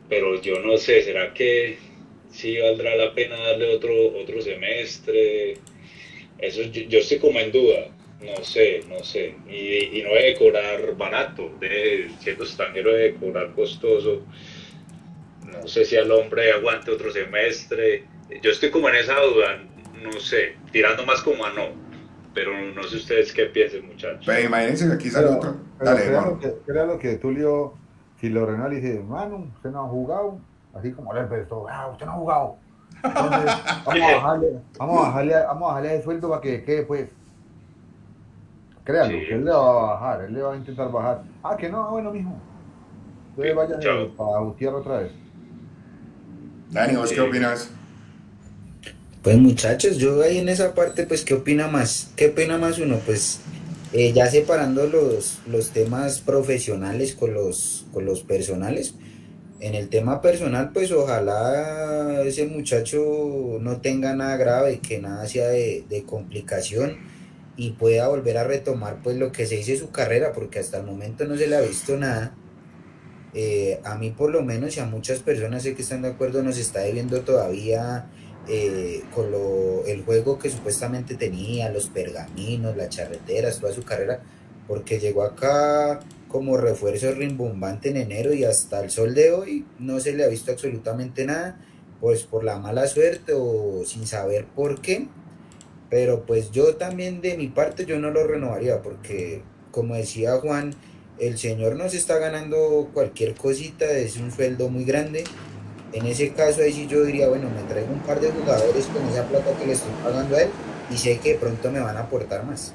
pero yo no sé, ¿será que sí valdrá la pena darle otro, otro semestre? Eso yo, yo estoy como en duda, no sé, no sé, y, y no debe cobrar barato, de, siendo extranjero debe cobrar costoso, no sé si al hombre aguante otro semestre, yo estoy como en esa duda, no sé, tirando más como a no, pero no sé ustedes qué piensen, muchachos. Pero imagínense que aquí sale Pero, otro. pero Dale, crea, Manu. lo que, crea lo que Tulio, si lo Renal dice, Manu, usted no ha jugado, así como le empezó, ah, usted no ha jugado. Entonces, vamos a bajarle, vamos a bajarle, vamos a bajarle el sueldo para que quede, pues. Créalo, Sí. que él le va a bajar, él le va a intentar bajar. Ah, que no, bueno, mijo. Entonces vaya Chao. para Gutiérrez otra vez. Dani, ¿vos Sí. qué opinas? Pues muchachos, yo ahí en esa parte, pues, ¿qué opina más? ¿Qué opina más uno? Pues, eh, ya separando los, los temas profesionales con los, con los personales. En el tema personal, pues, ojalá ese muchacho no tenga nada grave, que nada sea de, de complicación y pueda volver a retomar, pues, lo que se dice su carrera, porque hasta el momento no se le ha visto nada. Eh, a mí por lo menos y a muchas personas sé que están de acuerdo, nos está debiendo todavía eh, con lo, el juego que supuestamente tenía, los pergaminos, las charreteras, toda su carrera, porque llegó acá como refuerzo rimbombante en enero y hasta el sol de hoy no se le ha visto absolutamente nada, pues por la mala suerte o sin saber por qué, pero pues yo también de mi parte yo no lo renovaría porque como decía Juan, el señor no se está ganando cualquier cosita, es un sueldo muy grande. En ese caso ahí sí yo diría, bueno, me traigo un par de jugadores con esa plata que le estoy pagando a él y sé que pronto me van a aportar más.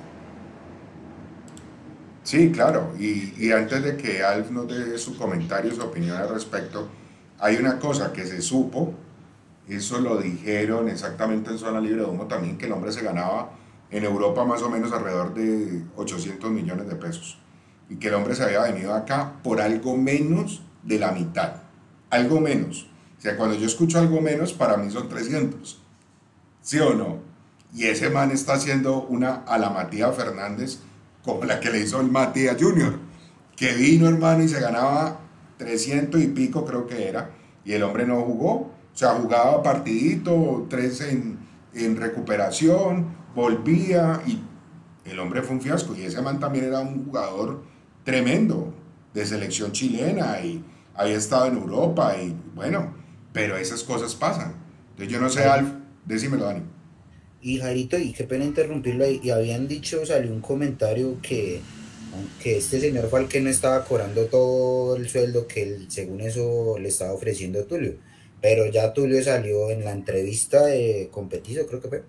Sí, claro. Y, y antes de que Alf nos dé su comentario, su opinión al respecto, hay una cosa que se supo, eso lo dijeron exactamente en Zona Libre de Humo también, que el hombre se ganaba en Europa más o menos alrededor de ochocientos millones de pesos. Y que el hombre se había venido acá por algo menos de la mitad. Algo menos. O sea, cuando yo escucho algo menos, para mí son trescientos. ¿Sí o no? Y ese man está haciendo una a la Matías Fernández como la que le hizo el Matías Junior, que vino, hermano, y se ganaba trescientos y pico, creo que era, y el hombre no jugó. O sea, jugaba partidito, tres en, en recuperación, volvía, y el hombre fue un fiasco. Y ese man también era un jugador tremendo, de selección chilena, y había estado en Europa, y bueno, pero esas cosas pasan. Entonces yo no sé, Alf, decímelo, Dani. Y Jairito, y qué pena interrumpirlo ahí, y habían dicho, salió un comentario que, que este señor fue el que no estaba cobrando todo el sueldo que él, según eso le estaba ofreciendo Tulio, pero ya Tulio salió en la entrevista de Competizo, creo que fue,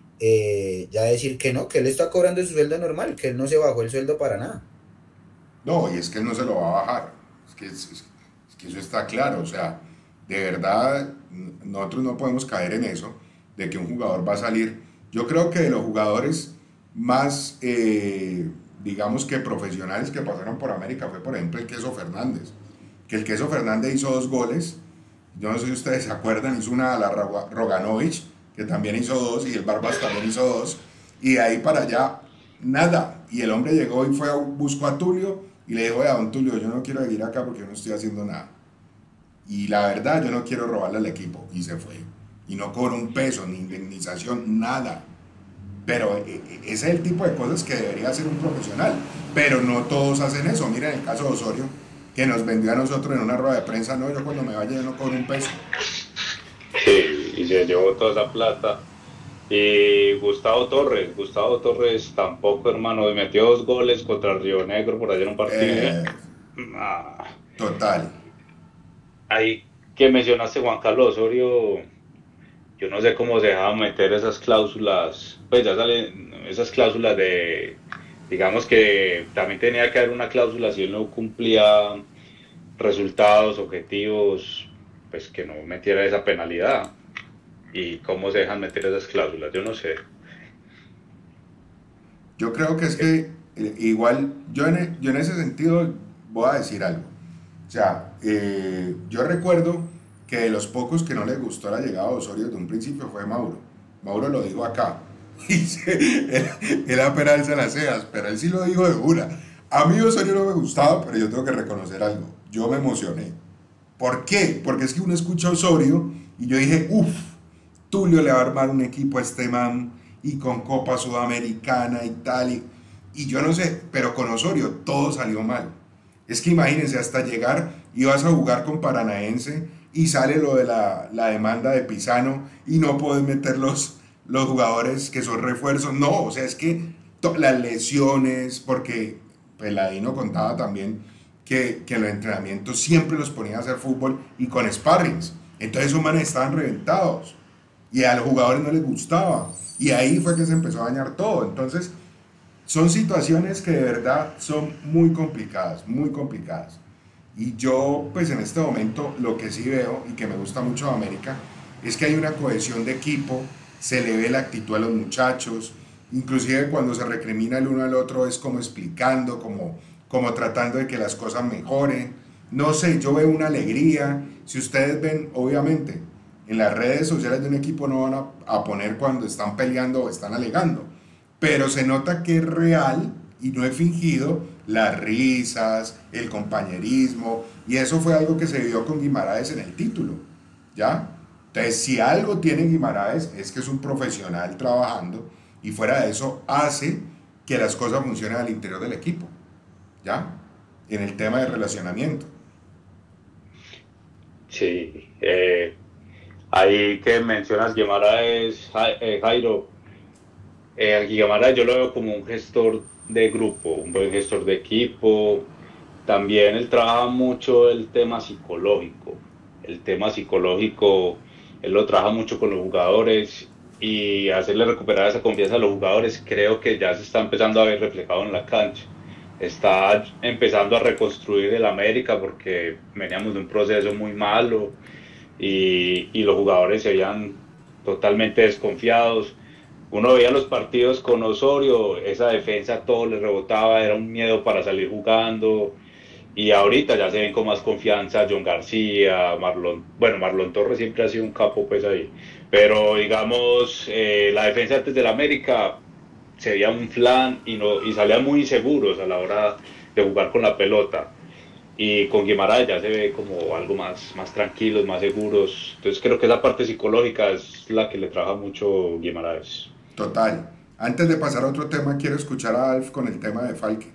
eh, ya decir que no, que él está cobrando su sueldo normal, que él no se bajó el sueldo para nada. No, y es que él no se lo va a bajar, es que, es, es que eso está claro, o sea, de verdad, nosotros no podemos caer en eso, de que un jugador va a salir. Yo creo que de los jugadores más, eh, digamos que profesionales que pasaron por América fue, por ejemplo, el Queso Fernández, que el Queso Fernández hizo dos goles, yo no sé si ustedes se acuerdan, hizo una a la Roganovic, que también hizo dos, y el Barbas también hizo dos, y de ahí para allá, nada, y el hombre llegó y fue a, buscó a Tulio, y le dijo, a don Tulio, yo no quiero seguir acá porque yo no estoy haciendo nada, y la verdad, yo no quiero robarle al equipo, y se fue. Y no cobró un peso, ni indemnización, nada. Pero ese es el tipo de cosas que debería hacer un profesional. Pero no todos hacen eso. Miren el caso de Osorio, que nos vendió a nosotros en una rueda de prensa, no, yo cuando me vaya yo no cobro un peso. Sí, y se llevó toda esa plata. Y Gustavo Torres, Gustavo Torres tampoco, hermano, metió dos goles contra Río Negro por allá en un partido. Eh, ah. Total. Ahí que mencionaste Juan Carlos Osorio, yo no sé cómo se dejaban meter esas cláusulas, pues ya salen esas cláusulas de, digamos que también tenía que haber una cláusula si él no cumplía resultados, objetivos, pues que no metiera esa penalidad. ¿Y cómo se dejan meter esas cláusulas? Yo no sé. Yo creo que es que eh, igual, yo en, yo en ese sentido voy a decir algo. O sea, eh, yo recuerdo que de los pocos que no les gustó la llegada de Osorio desde un principio fue Mauro. Mauro lo dijo acá. Y se, él, él apenas se las cejas, pero él sí lo dijo de una. A mí Osorio no me gustaba, pero yo tengo que reconocer algo. Yo me emocioné. ¿Por qué? Porque es que uno escucha a Osorio y yo dije, uff, Tulio le va a armar un equipo a este man y con Copa Sudamericana y tal, y, y yo no sé, pero con Osorio todo salió mal. Es que imagínense, hasta llegar, ibas a jugar con Paranaense y sale lo de la, la demanda de Pisano y no puedes meter los, los jugadores que son refuerzos. No, o sea, es que to, las lesiones, porque Peladino contaba también que, que en los entrenamientos siempre los ponía a hacer fútbol y con sparrings. Entonces esos manes estaban reventados y a los jugadores no les gustaba. Y ahí fue que se empezó a dañar todo. Entonces, son situaciones que de verdad son muy complicadas, muy complicadas. Y yo, pues en este momento, lo que sí veo y que me gusta mucho de América es que hay una cohesión de equipo, se le ve la actitud a los muchachos, inclusive cuando se recrimina el uno al otro es como explicando, como, como tratando de que las cosas mejoren. No sé, yo veo una alegría. Si ustedes ven, obviamente, en las redes sociales de un equipo no van a, a poner cuando están peleando o están alegando, pero se nota que es real y no es fingido las risas, el compañerismo, y eso fue algo que se vio con Guimaraes en el título, ¿ya? Entonces, si algo tiene Guimaraes es que es un profesional trabajando y fuera de eso hace que las cosas funcionen al interior del equipo, ¿ya? En el tema de relacionamiento. Sí, eh... ahí que mencionas Guimaraes, Jairo, eh, Guimaraes yo lo veo como un gestor de grupo, un buen gestor de equipo. También él trabaja mucho el tema psicológico, el tema psicológico, él lo trabaja mucho con los jugadores y hacerle recuperar esa confianza a los jugadores creo que ya se está empezando a ver reflejado en la cancha. Está empezando a reconstruir el América porque veníamos de un proceso muy malo. Y, y los jugadores se veían totalmente desconfiados. Uno veía los partidos con Osorio, esa defensa todo le rebotaba, era un miedo para salir jugando, y ahorita ya se ven con más confianza John García, Marlon, bueno, Marlon Torres siempre ha sido un capo pues ahí, pero digamos, eh, la defensa antes del América se veía un flan y, no, y salían muy inseguros a la hora de jugar con la pelota. Y con Guimaraes ya se ve como algo más, más tranquilos, más seguros. Entonces creo que esa parte psicológica es la que le trabaja mucho Guimaraes. Total. Antes de pasar a otro tema, quiero escuchar a Alf con el tema de Falque.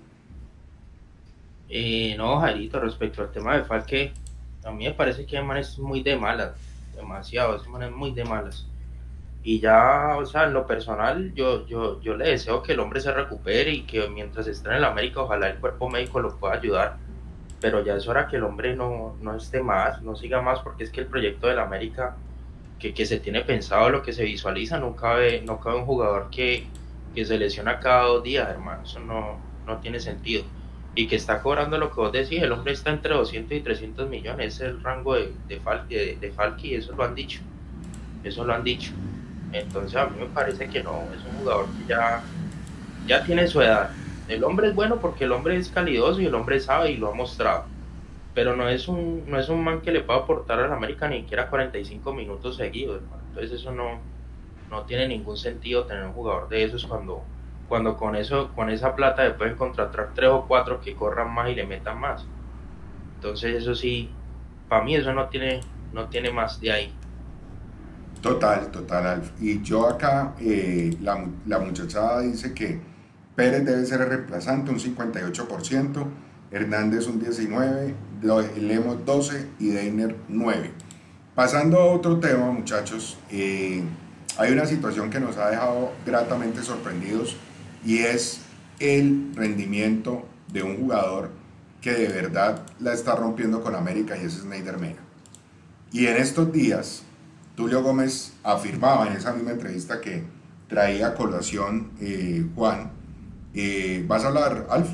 Eh, no, Jairito, respecto al tema de Falque, a mí me parece que el man es muy de malas, demasiado, ese man es muy de malas. Y ya, o sea, en lo personal, yo, yo, yo le deseo que el hombre se recupere y que mientras esté en el América, ojalá el cuerpo médico lo pueda ayudar. Pero ya es hora que el hombre no, no esté más, no siga más, porque es que el proyecto del América que, que se tiene pensado, lo que se visualiza, no cabe, no cabe un jugador que, que se lesiona cada dos días, hermano, eso no, no tiene sentido. Y que está cobrando lo que vos decís, el hombre está entre doscientos y trescientos millones, ese es el rango de, de, Fal, de, de Falque, y eso lo han dicho, eso lo han dicho. Entonces a mí me parece que no, es un jugador que ya, ya tiene su edad. El hombre es bueno porque el hombre es calidoso y el hombre sabe y lo ha mostrado, pero no es un no es un man que le pueda aportar al América ni siquiera cuarenta y cinco minutos seguidos, hermano. Entonces eso no, no tiene ningún sentido tener un jugador de esos cuando, cuando con eso con esa plata le pueden contratar tres o cuatro que corran más y le metan más. Entonces eso sí, para mí eso no tiene, no tiene más de ahí. Total, total, Alf. Y yo acá, eh, la, la muchachada dice que Pérez debe ser el reemplazante, un cincuenta y ocho por ciento, Hernández un diecinueve por ciento, Lemos doce por ciento y Deiner nueve por ciento. Pasando a otro tema, muchachos, eh, hay una situación que nos ha dejado gratamente sorprendidos y es el rendimiento de un jugador que de verdad la está rompiendo con América y es Sneijder Mena. Y en estos días, Tulio Gómez afirmaba en esa misma entrevista que traía a colación eh, Juan. Eh, ¿Vas a hablar, Alf?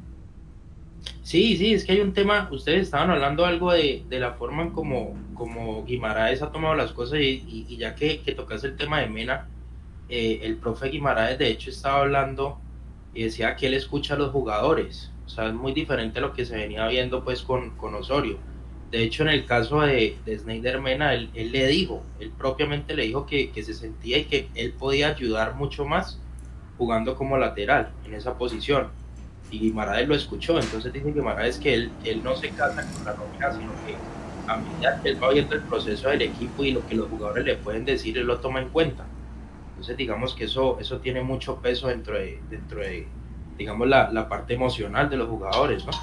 Sí, sí, es que hay un tema, ustedes estaban hablando algo de, de la forma en como, como Guimaraes ha tomado las cosas y, y, y ya que, que tocas el tema de Mena, eh, el profe Guimaraes de hecho estaba hablando y decía que él escucha a los jugadores, o sea, es muy diferente a lo que se venía viendo pues con, con Osorio. De hecho, en el caso de, de Sneijder Mena, él, él le dijo, él propiamente le dijo que, que se sentía y que él podía ayudar mucho más jugando como lateral en esa posición. Y Guimaraes lo escuchó, entonces dice Guimaraes que él, él no se casa con la nómina, sino que a medida que él va viendo el proceso del equipo y lo que los jugadores le pueden decir, él lo toma en cuenta. Entonces digamos que eso, eso tiene mucho peso dentro de, dentro de digamos, la, la parte emocional de los jugadores, ¿no?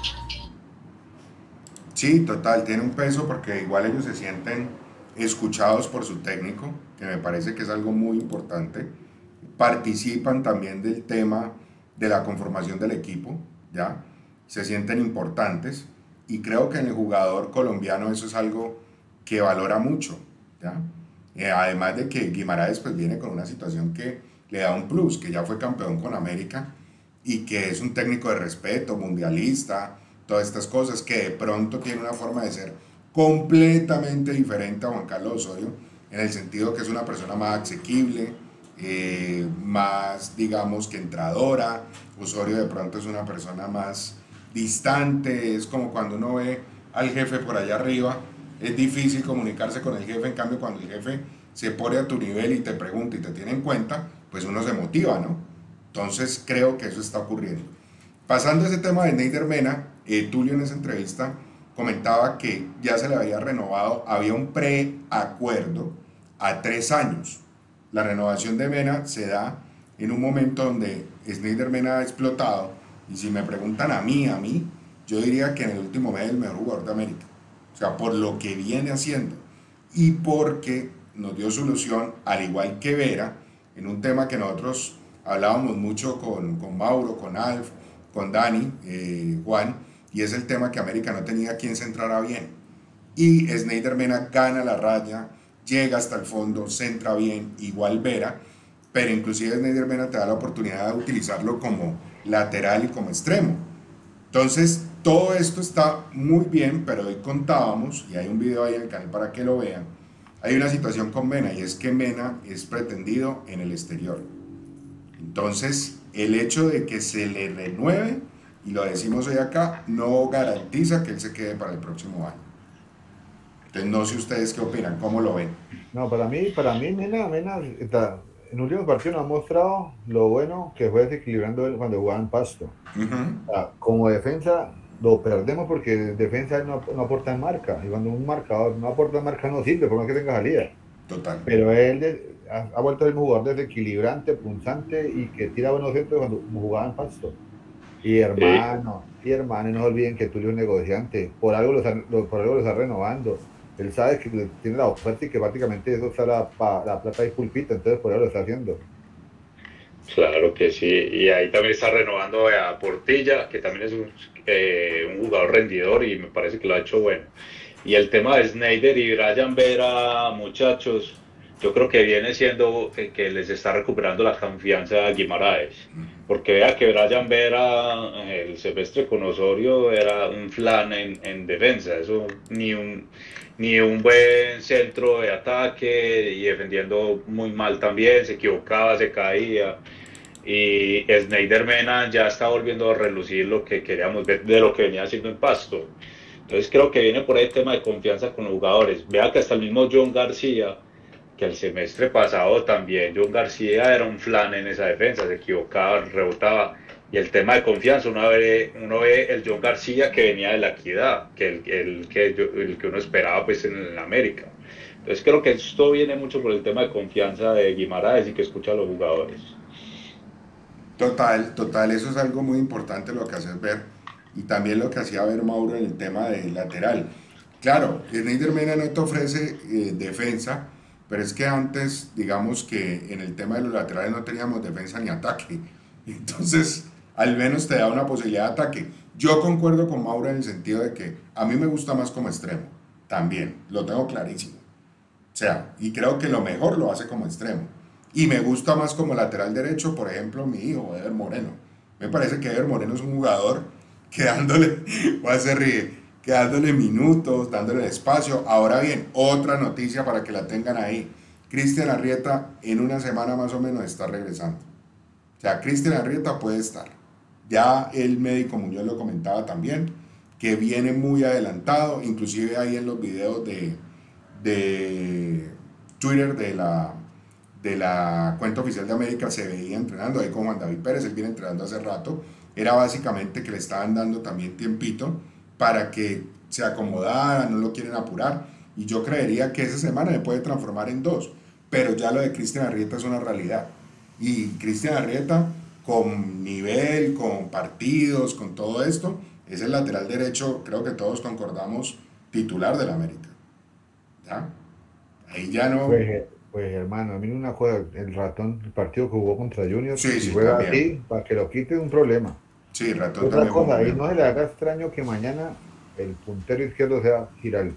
Sí, total, tiene un peso porque igual ellos se sienten escuchados por su técnico, que me parece que es algo muy importante. Participan también del tema de la conformación del equipo, ¿ya? Se sienten importantes y creo que en el jugador colombiano eso es algo que valora mucho, ¿ya? Eh, además de que Guimaraes pues viene con una situación que le da un plus, que ya fue campeón con América y que es un técnico de respeto, mundialista, todas estas cosas, que de pronto tiene una forma de ser completamente diferente a Juan Carlos Osorio, en el sentido que es una persona más asequible, eh, más, digamos, que entradora. Osorio de pronto es una persona más distante, es como cuando uno ve al jefe por allá arriba, es difícil comunicarse con el jefe, en cambio cuando el jefe se pone a tu nivel y te pregunta y te tiene en cuenta, pues uno se motiva, ¿no? Entonces creo que eso está ocurriendo. Pasando a ese tema de Neider Mena, eh, Tulio en esa entrevista comentaba que ya se le había renovado, había un preacuerdo a tres años. La renovación de Mena se da en un momento donde Neider Mena ha explotado, y si me preguntan a mí, a mí, yo diría que en el último mes es el mejor jugador de América. O sea, por lo que viene haciendo y porque nos dio solución, al igual que Vera, en un tema que nosotros hablábamos mucho con, con Mauro, con Alf, con Dani, eh, Juan, y es el tema que América no tenía quien centrara bien. Y Neider Mena gana la raya, llega hasta el fondo, centra bien, igual Vera, pero inclusive Neider Mena te da la oportunidad de utilizarlo como lateral y como extremo. Entonces, todo esto está muy bien, pero hoy contábamos, y hay un video ahí en el canal para que lo vean, hay una situación con Mena, y es que Mena es pretendido en el exterior. Entonces, el hecho de que se le renueve, y lo decimos hoy acá, no garantiza que él se quede para el próximo año. Entonces, no sé ustedes qué opinan, cómo lo ven. No, para mí, para mí Mena, Mena está, en últimos partidos nos ha mostrado lo bueno que fue desequilibrando él cuando jugaba en Pasto. Uh-huh. O sea, como defensa lo perdemos porque defensa no, no aporta en marca, y cuando un marcador no aporta en marca no sirve, por más que tenga salida. Total. Pero él de, ha, ha vuelto a ser un jugador desequilibrante, punzante y que tira buenos centros cuando jugaba en Pasto. Y hermano, sí. y hermano, no se olviden que Tulio es un negociante, por algo lo está, por algo lo está renovando. Él sabe que tiene la oferta y que prácticamente eso está la, la plata y pulpita, entonces por eso lo está haciendo. Claro que sí, y ahí también está renovando a Portilla, que también es un, eh, un jugador rendidor y me parece que lo ha hecho bueno. Y el tema de Neider y Brian Vera, muchachos, yo creo que viene siendo que, que les está recuperando la confianza a Guimaraes, porque vea que Brian Vera, el semestre con Osorio, era un flan en, en defensa, eso ni un... ni un buen centro de ataque y defendiendo muy mal también, se equivocaba, se caía. Y Neider Mena ya está volviendo a relucir lo que queríamos ver de lo que venía haciendo en Pasto. Entonces creo que viene por ahí el tema de confianza con los jugadores. Vea que hasta el mismo John García, que el semestre pasado también, John García era un flan en esa defensa, se equivocaba, rebotaba. Y el tema de confianza, uno ve, uno ve el John García que venía de la Equidad, que el, el, que, el que uno esperaba pues en el América. Entonces creo que esto viene mucho por el tema de confianza de Guimaraes y que escucha a los jugadores. Total, total, eso es algo muy importante lo que haces ver, y también lo que hacía ver Mauro en el tema del lateral. Claro, Neider Mena no te ofrece eh, defensa, pero es que antes, digamos que en el tema de los laterales no teníamos defensa ni ataque, entonces al menos te da una posibilidad de ataque. Yo concuerdo con Mauro en el sentido de que a mí me gusta más como extremo, también, lo tengo clarísimo. O sea, y creo que lo mejor lo hace como extremo. Y me gusta más como lateral derecho, por ejemplo, mi hijo, Eder Moreno. Me parece que Eder Moreno es un jugador que dándole, voy a hacer ríe, que dándole minutos, dándole espacio. Ahora bien, otra noticia para que la tengan ahí. Cristian Arrieta en una semana más o menos está regresando. O sea, Cristian Arrieta puede estar. Ya el médico Muñoz lo comentaba también, que viene muy adelantado, inclusive ahí en los videos de, de Twitter de la, de la cuenta oficial de América se veía entrenando ahí con Juan David Pérez, él viene entrenando hace rato. Era básicamente que le estaban dando también tiempito para que se acomodara, no lo quieren apurar, y yo creería que esa semana se puede transformar en dos, pero ya lo de Cristian Arrieta es una realidad, y Cristian Arrieta con nivel, con partidos, con todo esto, es el lateral derecho, creo que todos concordamos, titular del América. ¿Ya? Ahí ya no... Pues, pues hermano, a mí una cosa, el ratón, el partido que jugó contra Junior, Sí, si sí, juega también. así, para que lo quite es un problema. Sí, Ratón Otra también. cosa, fue ahí muy no bien. se le haga extraño que mañana el puntero izquierdo sea Giraldo.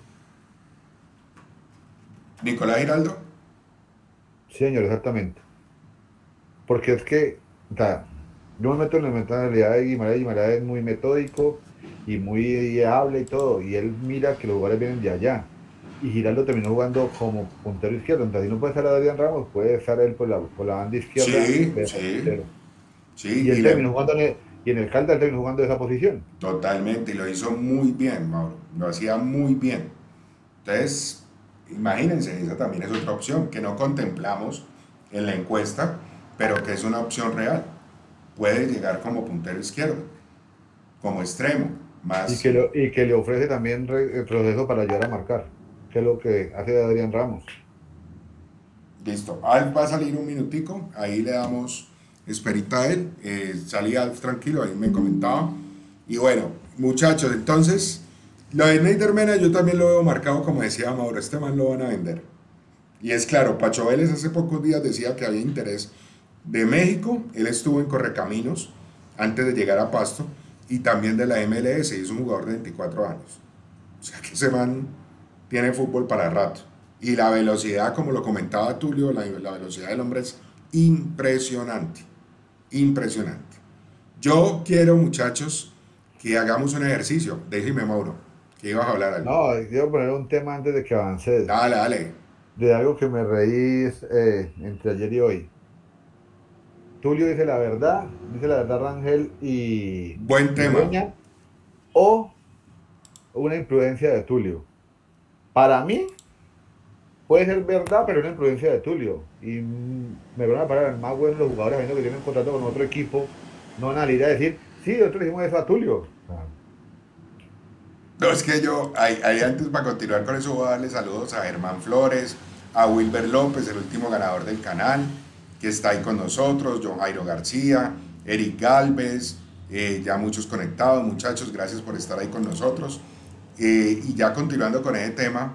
Nicolás Giraldo. Sí, señor, exactamente. Porque es que, o sea, yo me meto en la mentalidad de Guimaraes, Guimaraes es muy metódico y muy habla y todo, y él mira que los jugadores vienen de allá. Y Giraldo terminó jugando como puntero izquierdo, entonces si no puede estar Adrián Ramos, puede estar él por la, por la banda izquierda. Sí, de sí. puntero. Sí, Y él y le- terminó jugando en el, y en el Caldas él terminó jugando de esa posición. totalmente, y lo hizo muy bien, Mauro. Lo hacía muy bien. Entonces, imagínense, esa también es otra opción que no contemplamos en la encuesta, pero que es una opción real. Puede llegar como puntero izquierdo, como extremo, más... Y que, lo- y que le ofrece también re- el proceso para ayudar a marcar, que es lo que hace Adrián Ramos. Listo. Alf va a salir un minutico, ahí le damos esperita a él. Eh, salía Alf tranquilo, ahí me comentaba. Y bueno, muchachos, entonces, lo de Neider Mena yo también lo veo marcado, como decía Mauro, este man lo van a vender. Y es claro, Pacho Vélez hace pocos días decía que había interés de México, él estuvo en Correcaminos antes de llegar a Pasto, y también de la M L S, y es un jugador de veinticuatro años. O sea que ese man tiene fútbol para rato. Y la velocidad, como lo comentaba Tulio, la, la velocidad del hombre es impresionante. Impresionante. Yo quiero, muchachos, que hagamos un ejercicio. Déjeme, Mauro, que ibas a hablar algo. No, quiero poner un tema antes de que avances, Dale, dale. de algo que me reí eh, entre ayer y hoy. Tulio dice la verdad, dice la verdad Rangel y Buen tema. Ureña, o una imprudencia de Tulio. Para mí puede ser verdad, pero una imprudencia de Tulio. Y mm, me van a parar más buenos los jugadores viendo que tienen contrato con otro equipo, no van a salir a decir, sí, nosotros le hicimos eso a Tulio. O sea, No, es que yo, ahí, ahí antes para continuar con eso voy a darle saludos a Germán Flores, a Wilber López, el último ganador del canal, que está ahí con nosotros, John Jairo García, Eric Galvez, eh, ya muchos conectados, muchachos, gracias por estar ahí con nosotros. Eh, y ya continuando con ese tema,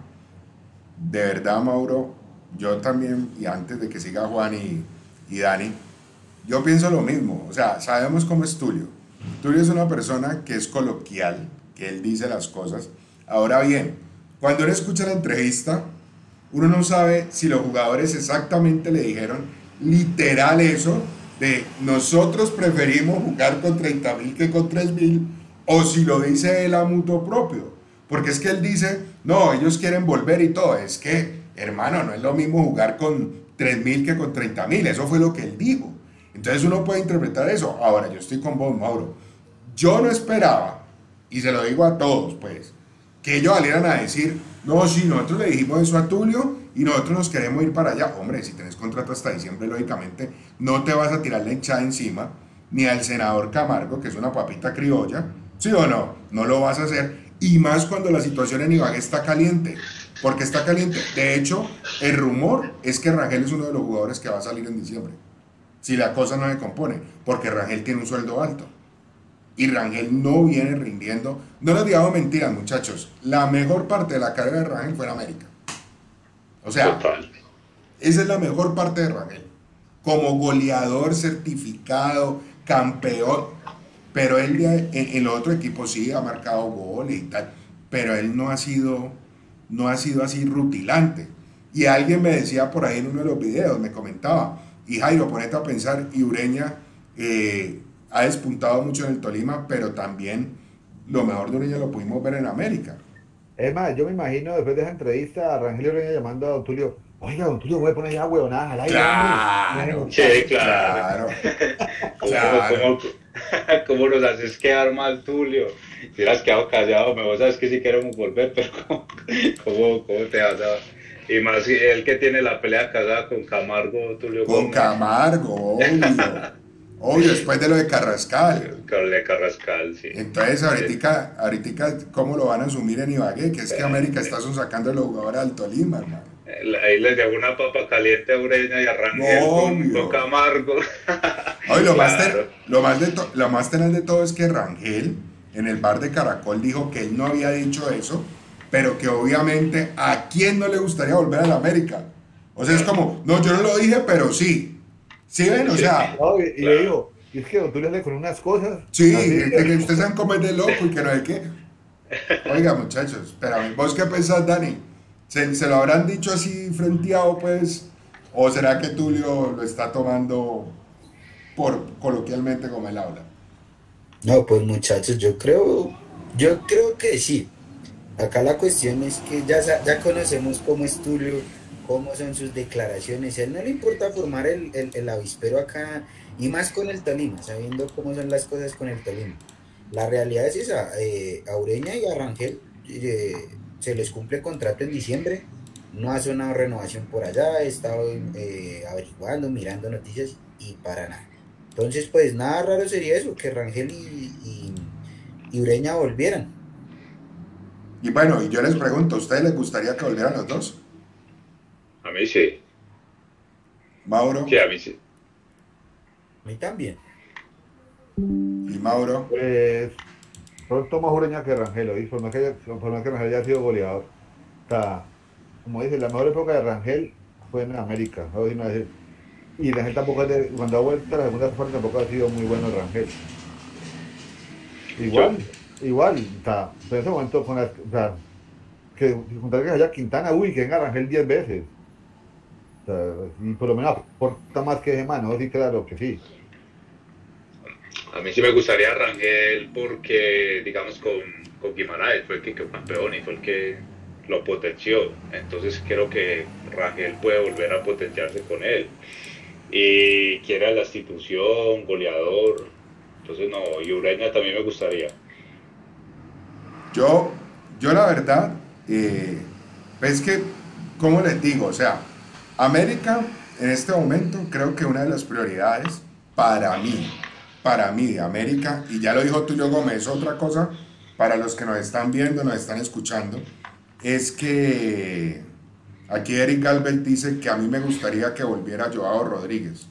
de verdad, Mauro, yo también, y antes de que siga Juan y, y Dani, yo pienso lo mismo, o sea, sabemos cómo es Tulio. Tulio es una persona que es coloquial, que él dice las cosas. Ahora bien, cuando uno escucha la entrevista, uno no sabe si los jugadores exactamente le dijeron literal eso de nosotros preferimos jugar con treinta mil que con tres mil, o si lo dice él a mutuo propio, porque es que él dice, no, ellos quieren volver y todo, es que, hermano, no es lo mismo jugar con tres mil que con treinta mil, eso fue lo que él dijo. Entonces uno puede interpretar eso. Ahora, yo estoy con vos, Mauro, yo no esperaba, y se lo digo a todos, pues, que ellos salieran a decir, no, si nosotros le dijimos eso a Tulio y nosotros nos queremos ir para allá. Hombre, si tenés contrato hasta diciembre, lógicamente, no te vas a tirar la hinchada encima, ni al senador Camargo, que es una papita criolla, ¿sí o no? No lo vas a hacer, y más cuando la situación en Ibagué está caliente, porque está caliente. De hecho, el rumor es que Rangel es uno de los jugadores que va a salir en diciembre, si la cosa no se compone, porque Rangel tiene un sueldo alto. Y Rangel no viene rindiendo. No les digamos mentiras, muchachos. La mejor parte de la carrera de Rangel fue en América. O sea, Total. esa es la mejor parte de Rangel. Como goleador certificado, campeón. Pero él en, en los otros equipos sí ha marcado goles y tal. Pero él no ha sido, no ha sido así rutilante. Y alguien me decía por ahí en uno de los videos, me comentaba, y Jairo, ponete a pensar, y Ureña eh, ha despuntado mucho en el Tolima, pero también lo mejor de Ureña lo pudimos ver en América. es más, yo me imagino después de esa entrevista a Rangel Ureña llamando a Don Tulio, oiga, Don Tulio, voy a poner ya huevonadas al aire. Claro, hombre". Sí, claro. Claro, ¿Cómo, claro. cómo- cómo nos haces quedar mal, Tulio? Si hubieras quedado callado, me vos sabes que sí queremos volver, pero ¿cómo, cómo, cómo te vas a...? Y más si el que tiene la pelea casada con Camargo, Tulio Con Gómez. Camargo, obvio. Obvio, después de lo de Carrascal. Con de Carrascal, sí. Entonces, ahorita, ahorita, ¿cómo lo van a asumir en Ibagué? Que es que América está sacando a los jugadores al Tolima, hermano. Ahí les dejo una papa caliente a Ureña y a Rangel con, con Camargo. Oye, lo, claro. más ten, lo, más de to, lo más tenaz de todo es que Rangel, en el bar de Caracol, dijo que él no había dicho eso, pero que obviamente a quién no le gustaría volver a la América. O sea, es como, no, yo no lo dije, pero sí. ¿Sí ven? O sea... No, y, y claro. Le digo, y es que don Tulio le con unas cosas... Sí, así, que, que ustedes saben cómo es de loco y que no hay que... Oiga, muchachos, espérame, ¿vos qué pensás, Dani? ¿Se, ¿Se lo habrán dicho así frenteado, pues? ¿O será que Tulio lo está tomando por coloquialmente como él habla? No, pues muchachos, yo creo, yo creo que sí. Acá la cuestión es que ya, ya conocemos cómo es Tulio, cómo son sus declaraciones. A él no le importa formar el, el, el avispero acá, y más con el Tolima, sabiendo cómo son las cosas con el Tolima. La realidad es esa, eh, a Ureña y a Rangel eh, se les cumple el contrato en diciembre, no ha sonado renovación por allá, he estado eh, averiguando, mirando noticias y para nada. Entonces, pues nada raro sería eso, que Rangel y, y, y Ureña volvieran. Y bueno, y yo les pregunto, ¿a ustedes les gustaría que volvieran los dos? A mí sí. ¿Mauro? Sí, a mí sí. A mí también. ¿Y Mauro? Pues pronto más Ureña que Rangel, ¿oí? Por más que, por más que Rangel haya sido goleador. O sea, como dice, la mejor época de Rangel fue en América, ¿no? Y Rangel tampoco, es de, cuando ha vuelto a la segunda parte tampoco ha sido muy bueno Rangel. Igual, sí. igual, o sea, en ese momento, con la, o sea, que contar que haya Quintana, uy, que venga Rangel diez veces. O sea, y por lo menos aporta más que Gemma, ¿no? Sí, claro que sí. A mí sí me gustaría Rangel porque, digamos, con, con Guimaraes fue el que quedó campeón y fue el que lo potenció. Entonces creo que Rangel puede volver a potenciarse con él. Y quiere la institución, goleador. Entonces no, y Ureña también me gustaría. Yo, yo la verdad, eh, es que, ¿cómo les digo? O sea, América en este momento creo que una de las prioridades para mí, para mí de América, y ya lo dijo Tulio Gómez, otra cosa para los que nos están viendo, nos están escuchando, es que aquí Eric Galvez dice que a mí me gustaría que volviera Joao Rodríguez.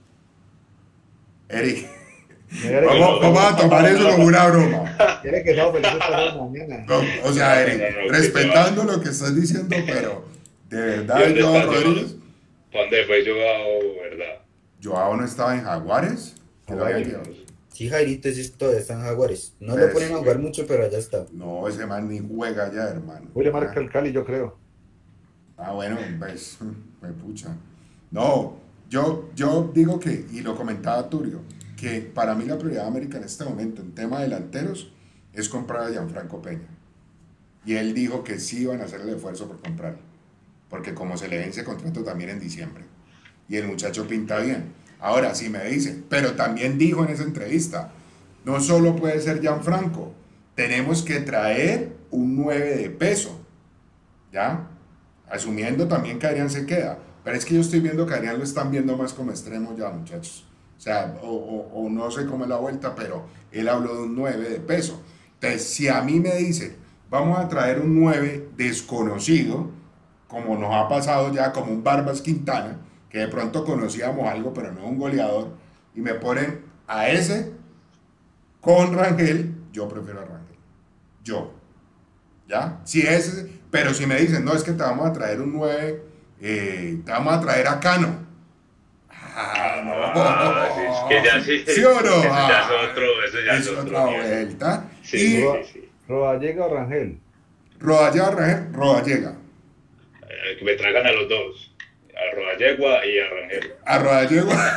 Eric, vamos, vamos a tomar eso como una broma. Quiere que sea feliz esta mañana. No, o sea, Eric, no, no, no, respetando lo que estás diciendo, pero de verdad Joao Rodríguez. ¿Dónde fue Joao, verdad? Joao no estaba en Jaguares. Que lo habían llevado. Sí, Jairito, ese todavía está en Jaguares. No pues, lo ponen a jugar mucho, pero allá está. No, ese man ni juega ya, hermano. Hoy le marca el Cali, yo creo. Ah, bueno, pues, me pucha. No, yo, yo digo que, y lo comentaba Turio, que para mí la prioridad de América en este momento, en tema delanteros, es comprar a Gianfranco Peña. Y él dijo que sí iban a hacer el esfuerzo por comprarlo. Porque como se le vence contrato también en diciembre. Y el muchacho pinta bien. Ahora, sí me dice, pero también dijo en esa entrevista, no solo puede ser Gianfranco, tenemos que traer un nueve de peso, ¿ya? Asumiendo también que Adrián se queda, pero es que yo estoy viendo que Adrián lo están viendo más como extremo ya, muchachos. O sea, o, o, o no sé cómo es la vuelta, pero él habló de un nueve de peso. Entonces, si a mí me dice, vamos a traer un nueve desconocido, como nos ha pasado ya, como un Barbas Quintana, que de pronto conocíamos algo, pero no un goleador, y me ponen a ese con Rangel, yo prefiero a Rangel. Yo. ¿Ya? Si es, pero si me dicen, no, es que te vamos a traer un nueve, eh, te vamos a traer a Cano. Ah, no. Ah, es que ya sí. ¿Sí o no? Eso ya es Ah, otro, eso ya es, es otro otra nivel. vuelta. Sí, y sí, sí. ¿Rodallega o Rangel? Rodallega, Rangel, Rodallega. Eh, que me traigan a los dos. A Rodallegua y a Rangel. A Rodallega.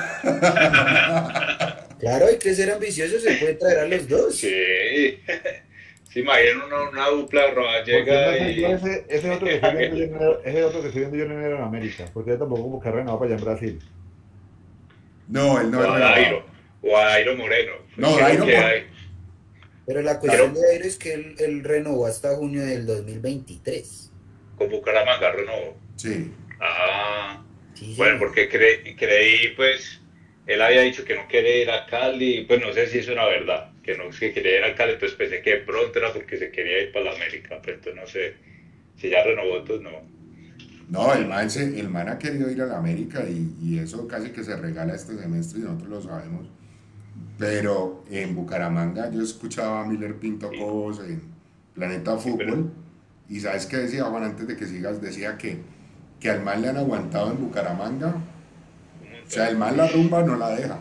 Claro, hay que ser ambicioso, se puede traer a los dos. Sí. Se imaginan una, una dupla Rodallega y... Ese, ese, otro que estoy viendo yo en enero, ese otro que estoy viendo yo en enero en América, porque yo tampoco busqué renovado para allá en Brasil. No, él no o es a renovado. Dairo. O a Dairo Moreno. No, Creo Dairo que por- hay- Pero la cuestión de Dairo es que él, él renovó hasta junio del dos mil veintitrés. Con Bucaramanga renovó. Sí. Ah... Sí, sí. Bueno, porque cre- creí, pues, él había dicho que no quería ir a Cali, pues no sé si eso era verdad, que no que quería ir a Cali, entonces pensé que de pronto era porque se quería ir para la América, pero entonces no sé, si ya renovó, entonces no. No, el man, se- el man ha querido ir a la América y, y eso casi que se regala este semestre y nosotros lo sabemos. Pero en Bucaramanga yo escuchaba a Miller Pinto Sí, Cobos en Planeta sí, pero Fútbol y ¿sabes qué decía Juan antes de que sigas? Decía que, que al man le han aguantado en Bucaramanga, un o sea, montón. el man la rumba no la deja.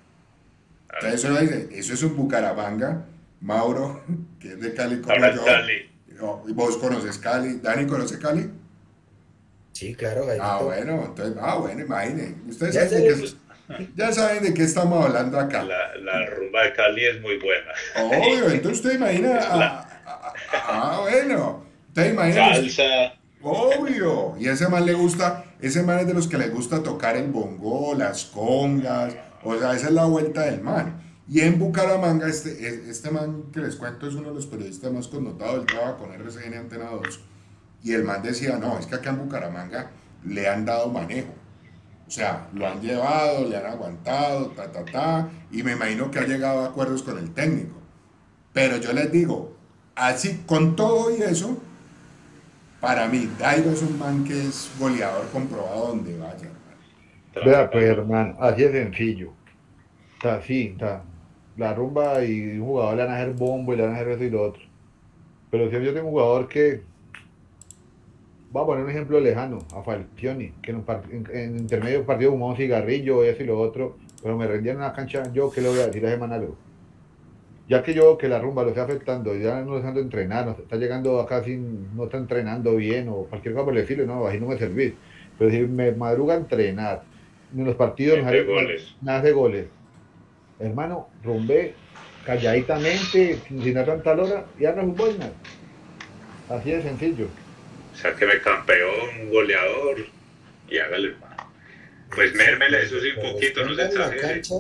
Ah, Entonces eso dice, eso es un Bucaramanga, Mauro, que es de Cali como ahora es yo, Cali. no, y vos conoces Cali, Dani conoce Cali. Sí, claro, Ah, Jairito. bueno, entonces, ah, bueno, imagine. Ustedes Ya saben se de qué, le es- gusta. ya saben de qué estamos hablando acá. La, la rumba de Cali es muy buena. Obvio, entonces usted imagina, Es a- la a- a- ah, bueno, usted imagina, salsa. obvio, y ese man le gusta, ese man es de los que le gusta tocar el bongo, las congas, o sea, esa es la vuelta del man. Y en Bucaramanga, este, e- este man que les cuento es uno de los periodistas más connotados, él trabaja con R C N Antena dos, y el man decía, no, es que acá en Bucaramanga le han dado manejo. O sea, lo han llevado, le han aguantado, ta, ta, ta, y me imagino que ha llegado a acuerdos con el técnico. Pero yo les digo, así, con todo y eso, para mí, Dairo es un man que es goleador comprobado donde vaya, hermano. Vea, pues Tremendo. hermano, así es sencillo. Está así, está. La rumba y un jugador le van a hacer bombo y le van a hacer eso y lo otro. Pero si yo tengo un jugador que, va a poner un ejemplo lejano, a Falcioni, que en, un part- en, en intermedio de un partido fumaba un cigarrillo, eso y lo otro, pero me rendía en una cancha, yo qué le voy a decir a ese man algo. Ya que yo que la rumba lo está afectando, ya no dejando de entrenar, no está llegando acá sin, no está entrenando bien o cualquier cosa por el estilo, no, así no me servís. Pero si me madruga a entrenar, en los partidos me, Mete hace- me- goles. me hace goles, hermano, rumbé calladitamente, sin sin dar tanta lora, y haga sus vainas. Así de sencillo. Sáqueme campeón, goleador y hágale, hermano. Pues mérmele, eso sí, un Pero poquito, no se estando en la exagere. cancha,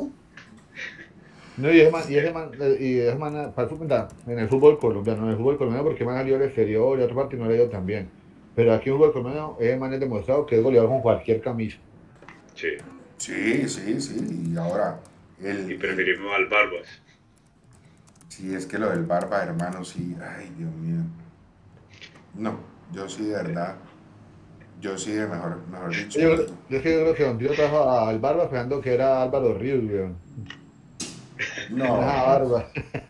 No, y ese man, y ese man, eh, y ese man, para el fútbol, da, en el fútbol colombiano, en el fútbol colombiano, porque man salió al exterior y a otra parte y no le dio tan bien. Pero aquí en el fútbol colombiano, ese man es demostrado que es goleador con cualquier camisa. Sí, Sí, sí, sí, y ahora, y el, el- preferimos al Barbas. sí, es que lo del barba, hermano, sí, ay, Dios mío. No, yo sí, de verdad, yo sí, de mejor, mejor dicho, Yo, yo es que yo creo que Don Tito trajo al Barba pensando que era Álvaro Ríos, weón. no, Una barba.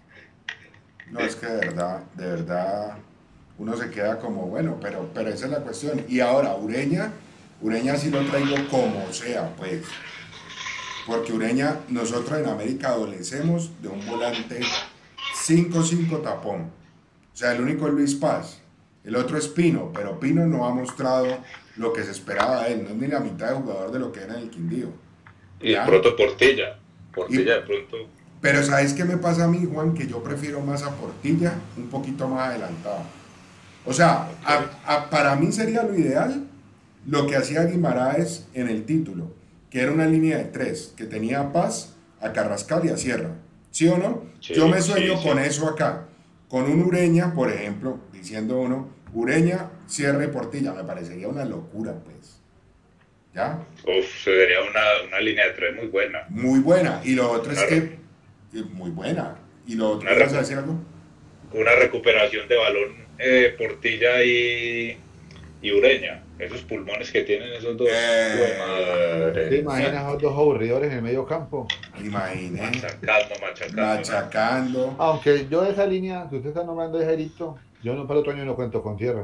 no, es que de verdad, de verdad, uno se queda como, bueno, pero, pero esa es la cuestión. Y ahora, Ureña, Ureña sí lo traigo como sea, pues. Porque Ureña, nosotros en América adolecemos de un volante cinco cinco tapón. O sea, el único es Luis Paz. El otro es Pino, pero Pino no ha mostrado lo que se esperaba de él. No es ni la mitad de jugador de lo que era en el Quindío. Y de ¿Ya? pronto Portilla. Y, Portilla de pronto. pero ¿sabes qué me pasa a mí, Juan? Que yo prefiero más a Portilla un poquito más adelantado. O sea, Ok. a- a- para mí sería lo ideal lo que hacía Guimaraes en el título, que era una línea de tres, que tenía a Paz, a Carrascal y a Sierra. ¿Sí o no? Sí, Yo me sí, sueño sí. con eso acá, con un Ureña, por ejemplo, diciendo uno, Ureña, Sierra y Portilla, me parecería una locura, pues. ¿Ya? Uf, sería una, una línea de tres muy buena. Muy buena. Y lo otro es Una, que, re- eh, muy buena. Y lo otro, una, ¿ibas a recu- decir algo? una recuperación de balón, eh, Portilla y, y Ureña. Esos pulmones que tienen esos dos. Eh, Jue ¿Te madre. imaginas a los dos aburridores en el medio campo? Imagine, Machacando, machacando. ¿no? machacando. Aunque yo de esa línea que usted está nombrando de Jairito, yo no para el otro año no cuento con tierra.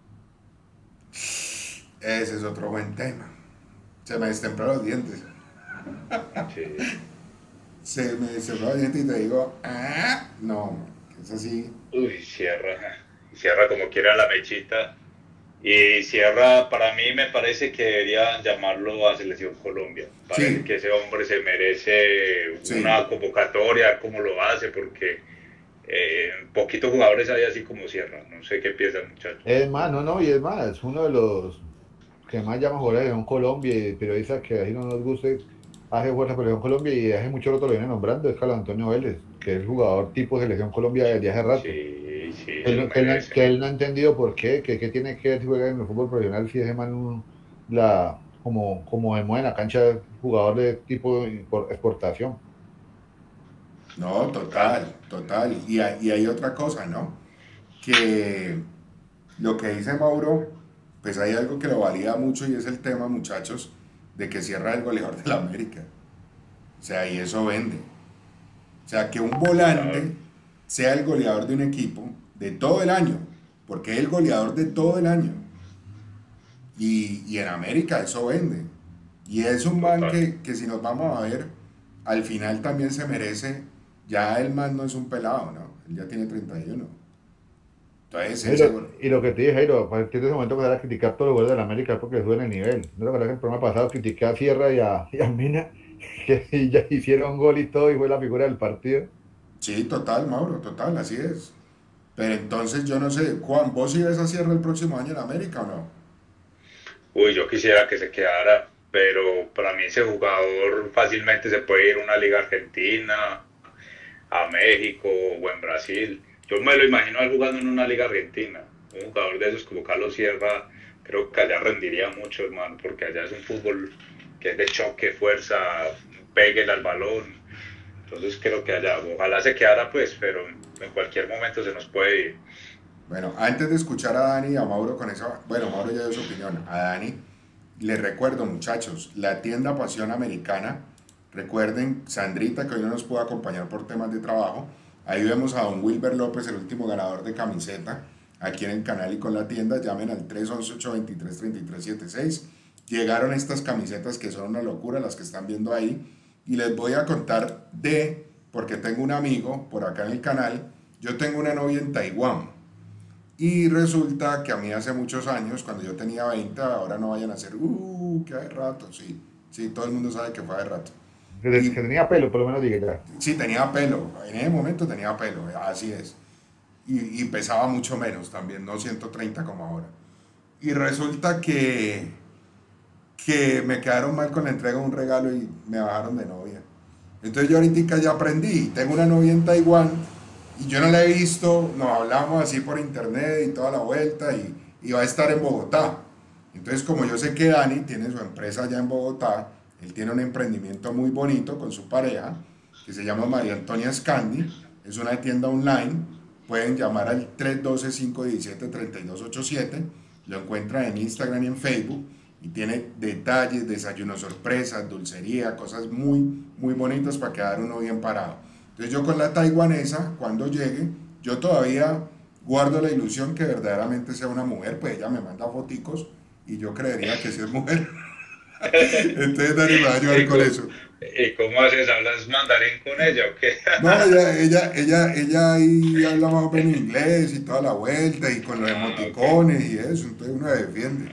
Ese es otro buen tema. Se me destemplaron los dientes. Sí. Se me destemplaron los dientes y te digo, ah, no, es así. Uy, Sierra. Sierra como quiera la mechita. Y Sierra, para mí me parece que deberían llamarlo a Selección Colombia. Parece Sí, que ese hombre se merece sí. una convocatoria, como lo hace, porque eh, poquitos jugadores hay así como Sierra. No sé qué piensan, muchachos. Es más, no, no, y es más, es uno de los que más llama jugadores de Colombia y periodistas que así no nos guste, hace fuerza por Selección Colombia y hace mucho rato lo viene nombrando, es Carlos Antonio Vélez, que es jugador tipo Selección Colombia desde hace rato. Sí, sí, Que él, lo no- que él no- merece. que él no ha entendido por qué, que, que tiene que ver si juega en el fútbol profesional, si ese man, un- la, como, como se mueve en la cancha, jugador de tipo de exportación. No, total, total. Y hay, y hay otra cosa, ¿no? Que lo que dice Mauro, pues hay algo que lo valida mucho y es el tema, muchachos, de que Sierra es el goleador de la América. O sea, y eso vende. O sea, que un volante sea el goleador de un equipo de todo el año, porque es el goleador de todo el año. Y, y en América eso vende. Y es un man que, que si nos vamos a ver, al final también se merece, ya el man no es un pelado, ¿no? Él ya tiene treinta y uno. Entonces, Y ese, lo, y lo que te dije, Jairo, a partir de ese momento empezar a criticar todos los goles de la América porque suben el nivel. No recuerdo que el programa pasado critiqué a Sierra y a, y a Mina, que ya hicieron gol y todo y fue la figura del partido. sí, total, Mauro, total, así es. Pero entonces yo no sé, Juan, ¿vos sí ves a Sierra el próximo año en América o no? Uy, yo quisiera que se quedara, pero para mí ese jugador fácilmente se puede ir a una liga argentina, a México o en Brasil. Yo me lo imagino a él jugando en una liga argentina. Un jugador de esos como Carlos Sierra, creo que allá rendiría mucho, hermano, porque allá es un fútbol que es de choque, fuerza, péguele al balón. Entonces creo que allá, ojalá se quedara pues, pero en cualquier momento se nos puede ir. Bueno, antes de escuchar a Dani y a Mauro con esa, bueno, Mauro ya dio su opinión, a Dani, les recuerdo, muchachos, la tienda Pasión Americana, recuerden, Sandrita, que hoy no nos pudo acompañar por temas de trabajo, ahí vemos a don Wilber López, el último ganador de camiseta, aquí en el canal y con la tienda, llamen al tres once, ocho veintitrés, treinta y tres setenta y seis, llegaron estas camisetas que son una locura, las que están viendo ahí, y les voy a contar de, porque tengo un amigo por acá en el canal, yo tengo una novia en Taiwán, y resulta que a mí hace muchos años, cuando yo tenía veinte, ahora no vayan a hacer, uh, que hace rato, sí, sí, todo el mundo sabe que fue hace rato. Que, Y, que tenía pelo, por lo menos dije ya. sí, tenía pelo, en ese momento tenía pelo, así es. Y, y pesaba mucho menos también, no ciento treinta como ahora. Y resulta que, que me quedaron mal con la entrega de un regalo y me bajaron de novia. Entonces yo ahorita ya aprendí, tengo una novia en Taiwán y yo no la he visto, nos hablamos así por internet y toda la vuelta y, y va a estar en Bogotá. Entonces como yo sé que Dani tiene su empresa allá en Bogotá, él tiene un emprendimiento muy bonito con su pareja que se llama María Antonia Scandi, es una tienda online, pueden llamar al tres uno dos, cinco uno siete, tres dos ocho siete, lo encuentran en Instagram y en Facebook y tiene detalles, desayunos sorpresas, dulcería, cosas muy, muy bonitas para quedar uno bien parado. Entonces yo con la taiwanesa, cuando llegue, yo todavía guardo la ilusión que verdaderamente sea una mujer, pues ella me manda foticos y yo creería que sí es mujer. Entonces Dani me va a ayudar con eso. ¿Y cómo haces? ¿Hablas mandarín con ella o qué? No, ella, ella, ella, ella ahí habla más o menos inglés y toda la vuelta y con los emoticones y eso, entonces uno se defiende.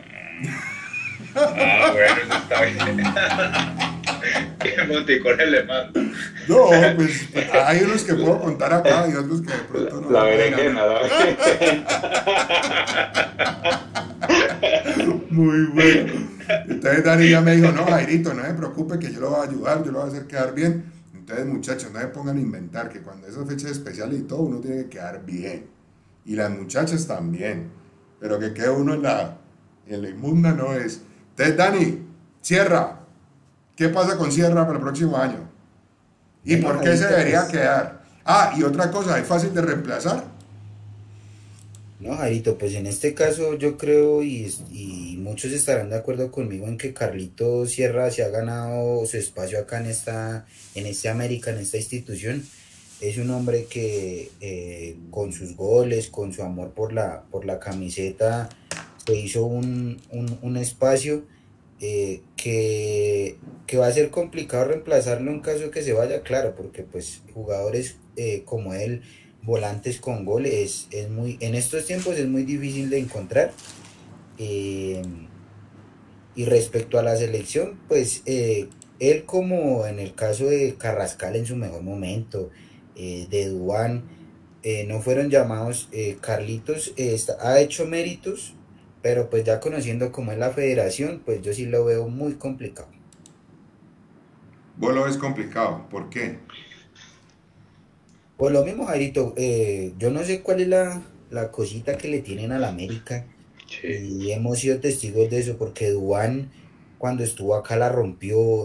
Ah, bueno, eso está bien. ¿Qué emoticones le mando? No, pues hay unos que puedo contar acá y otros que de pronto no. La berenjena, la berenjena. Muy bueno. Entonces Dani ya me dijo, no, Jairito, no se preocupe que yo lo voy a ayudar, yo lo voy a hacer quedar bien. Entonces, muchachos, no se pongan a inventar que cuando esas fechas especiales y todo, uno tiene que quedar bien. Y las muchachas también. Pero que quede uno en la, en la inmunda no es. Entonces, Dani, Sierra, ¿qué pasa con Sierra para el próximo año? ¿Y por qué se debería quedar? Ah, y otra cosa, ¿es fácil de reemplazar? No, Jairito, pues en este caso yo creo y, y muchos estarán de acuerdo conmigo en que Carlito Sierra se ha ganado su espacio acá en esta, en este América, en esta institución. Es un hombre que eh, con sus goles, con su amor por la, por la camiseta, se hizo un, un, un espacio eh, que, que va a ser complicado reemplazarlo en caso de que se vaya, claro, porque pues jugadores eh, como él, volantes con goles, es, es muy, en estos tiempos es muy difícil de encontrar. Eh, y respecto a la selección, pues eh, él, como en el caso de Carrascal en su mejor momento, eh, de Duván, eh, no fueron llamados. eh, Carlitos eh, está, ha hecho méritos, pero pues ya conociendo cómo es la federación, pues yo sí lo veo muy complicado. Vos lo ves complicado, ¿por qué? Por lo mismo, Jairito, eh, yo no sé cuál es la, la cosita que le tienen a la América, Sí. y hemos sido testigos de eso, porque Duván cuando estuvo acá la rompió,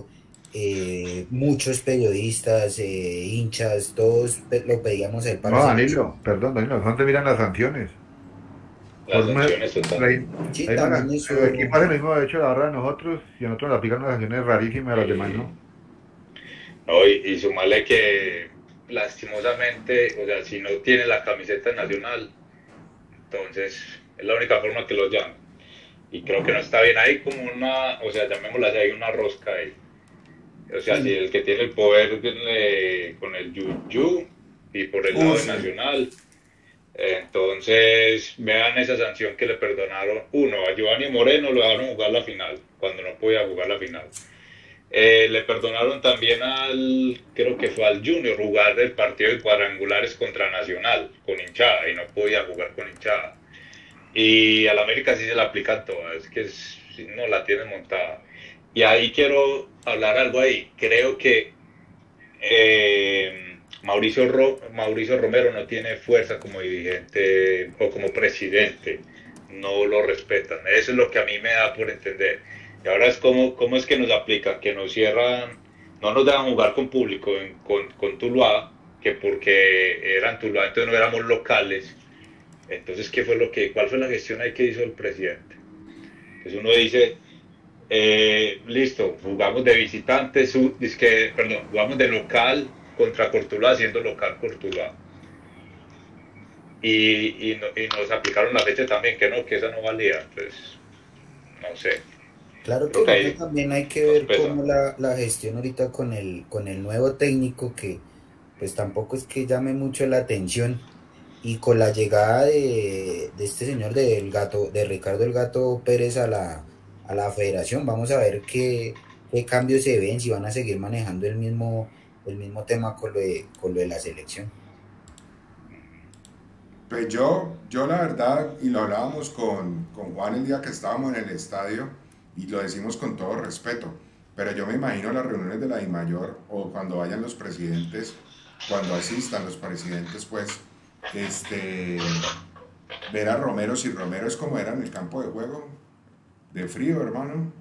eh, muchos periodistas, eh, hinchas, todos pe- lo pedíamos a él para No, ser. Danilo, perdón, Danilo, ¿dónde miran las sanciones? Las Por una, sanciones total. la, Sí, hay también una- eso. el equipo hace lo mismo de hecho la barra de nosotros y a nosotros nos aplican unas sanciones rarísimas a los demás, ¿no? No, y, y sumarle que lastimosamente, o sea, si no tiene la camiseta nacional, entonces es la única forma que los llaman. Y creo que no está bien ahí como una, o sea, llamémosla así, hay una rosca ahí. O sea, si el que tiene el poder eh, con el yuyu y por el lado Uh, sí. nacional, eh, entonces vean esa sanción que le perdonaron. Uno, a Giovanni Moreno lo dejaron jugar la final, cuando no podía jugar la final. Eh, le perdonaron también al, creo que fue al Junior, jugar el partido de cuadrangulares contra Nacional, con hinchada, y no podía jugar con hinchada. Y al América sí se la aplican todas, es que es, no la tienen montada. Y ahí quiero hablar algo ahí. Creo que eh, Mauricio, Ro, Mauricio Romero no tiene fuerza como dirigente o como presidente. No lo respetan. Eso es lo que a mí me da por entender. Y ahora es como, ¿cómo es que nos aplican? Que nos cierran, no nos dejan jugar con público en, con, con Tuluá, que porque eran Tuluá, entonces no éramos locales. Entonces, ¿qué fue lo que, cuál fue la gestión ahí que hizo el presidente? Entonces uno dice, eh, listo, jugamos de visitante, su, que, perdón, jugamos de local contra Cortuluá, siendo local Cortuluá. Y, y, no, y nos aplicaron la fecha también, que no, que esa no valía. Entonces, no sé. Claro que Creo que no, ahí también hay que nos ver pesa. cómo la, la gestión ahorita con el, con el nuevo técnico, que pues tampoco es que llame mucho la atención, y con la llegada de, de este señor del gato, de Ricardo el Gato Pérez a la, a la federación, vamos a ver qué, qué cambios se ven, si van a seguir manejando el mismo, el mismo tema con lo de, con lo de la selección. Pues yo, yo la verdad, y lo hablábamos con, con Juan el día que estábamos en el estadio, y lo decimos con todo respeto, pero yo me imagino las reuniones de la DIMAYOR o cuando vayan los presidentes, cuando asistan los presidentes, pues, este, ver a Romero, si Romero es como era en el campo de juego, de frío, hermano.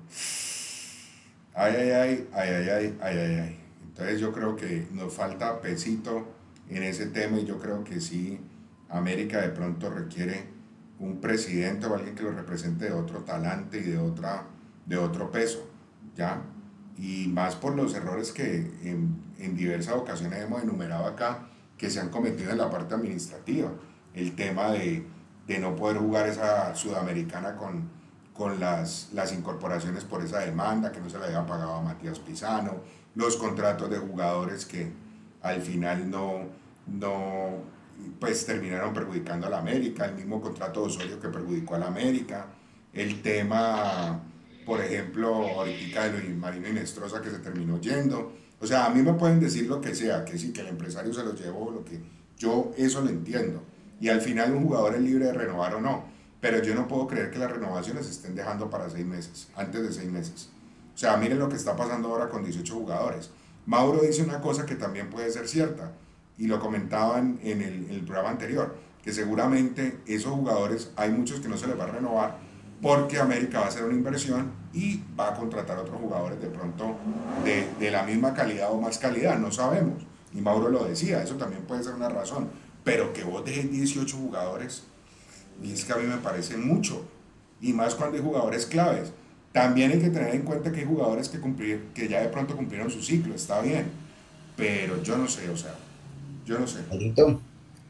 Ay, ay, ay, ay, ay, ay, ay, ay, ay. Entonces yo creo que nos falta pesito en ese tema y yo creo que sí, América de pronto requiere un presidente o alguien que lo represente de otro talante y de, otra, de otro peso, ¿ya? Y más por los errores que en, en diversas ocasiones hemos enumerado acá, que se han cometido en la parte administrativa. El tema de, de no poder jugar esa sudamericana con, con las, las incorporaciones por esa demanda, que no se le había pagado a Matías Pisano, los contratos de jugadores que al final no, no pues terminaron perjudicando a la América, el mismo contrato de Osorio que perjudicó a la América, el tema, por ejemplo, ahorita de Luis Marino Inestrosa que se terminó yendo. O sea, a mí me pueden decir lo que sea, que sí, que el empresario se los llevó, lo que yo eso lo entiendo. Y al final un jugador es libre de renovar o no, pero yo no puedo creer que las renovaciones se estén dejando para seis meses, antes de seis meses. O sea, miren lo que está pasando ahora con dieciocho jugadores. Mauro dice una cosa que también puede ser cierta, y lo comentaban en el, en el programa anterior, que seguramente esos jugadores, hay muchos que no se les va a renovar, porque América va a hacer una inversión y va a contratar a otros jugadores de pronto de, de la misma calidad o más calidad, no sabemos. Y Mauro lo decía, eso también puede ser una razón, pero que vos dejes dieciocho jugadores, y es que a mí me parece mucho, y más cuando hay jugadores claves. También hay que tener en cuenta que hay jugadores que, cumplir, que ya de pronto cumplieron su ciclo, está bien, pero yo no sé, o sea, yo no sé. Alito.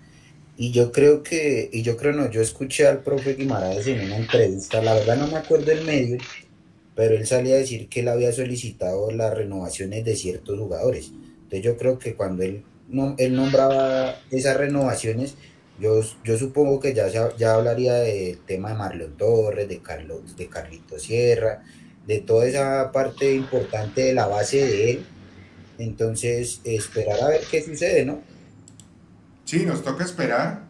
Y yo creo que, y yo creo no, yo escuché al profe Guimaraes en una entrevista, la verdad no me acuerdo el medio, pero él salía a decir que él había solicitado las renovaciones de ciertos jugadores. Entonces yo creo que cuando él, no, él nombraba esas renovaciones, yo, yo supongo que ya, ya hablaría del tema de Marlon Torres, de, Carlos, de Carlito Sierra, de toda esa parte importante de la base de él. Entonces, esperar a ver qué sucede, ¿no? Sí, nos toca esperar,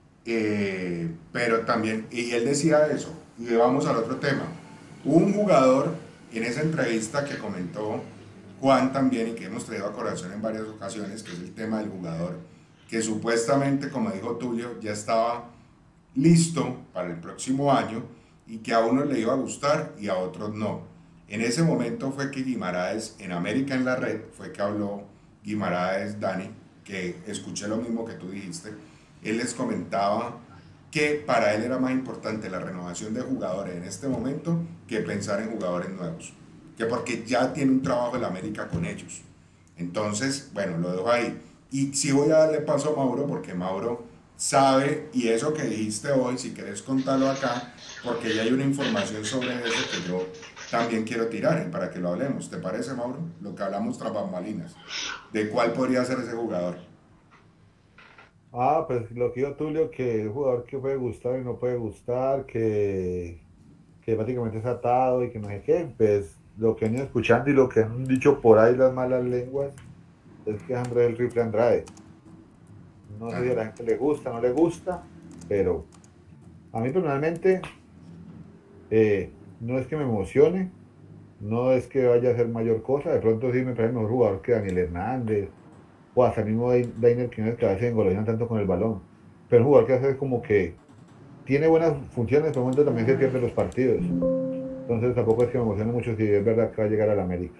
eh, pero también, y él decía eso, y vamos al otro tema. Hubo un jugador en esa entrevista que comentó Juan también y que hemos traído a corazón en varias ocasiones, que es el tema del jugador, que supuestamente, como dijo Tulio, ya estaba listo para el próximo año y que a unos le iba a gustar y a otros no. En ese momento fue que Guimaraes, en América en la Red, fue que habló Guimaraes, Dani, que escuché lo mismo que tú dijiste. Él les comentaba que para él era más importante la renovación de jugadores en este momento que pensar en jugadores nuevos, que porque ya tiene un trabajo en América con ellos. Entonces, bueno, lo dejo ahí. Y sí voy a darle paso a Mauro, porque Mauro sabe, y eso que dijiste hoy, si querés contarlo acá, porque ya hay una información sobre eso que yo también quiero tirar, y para que lo hablemos. ¿Te parece, Mauro? Lo que hablamos tras bambalinas. ¿De cuál podría ser ese jugador? Ah, pues lo que dijo Tulio, que un jugador que puede gustar y no puede gustar, que, que prácticamente es atado y que no sé qué, pues lo que han ido escuchando y lo que han dicho por ahí las malas lenguas es que es Andrés el Rifle Andrade. No sé si a la gente le gusta, no le gusta, pero a mí personalmente eh, no es que me emocione, no es que vaya a hacer mayor cosa, de pronto sí me parece mejor jugador que Daniel Hernández, o hasta el mismo Dainer Quiñones, que a veces engolonan tanto con el balón, pero un jugador que hace como que tiene buenas funciones, pero momento también se pierde los partidos, entonces tampoco es que me emocione mucho si es verdad que va a llegar a la América.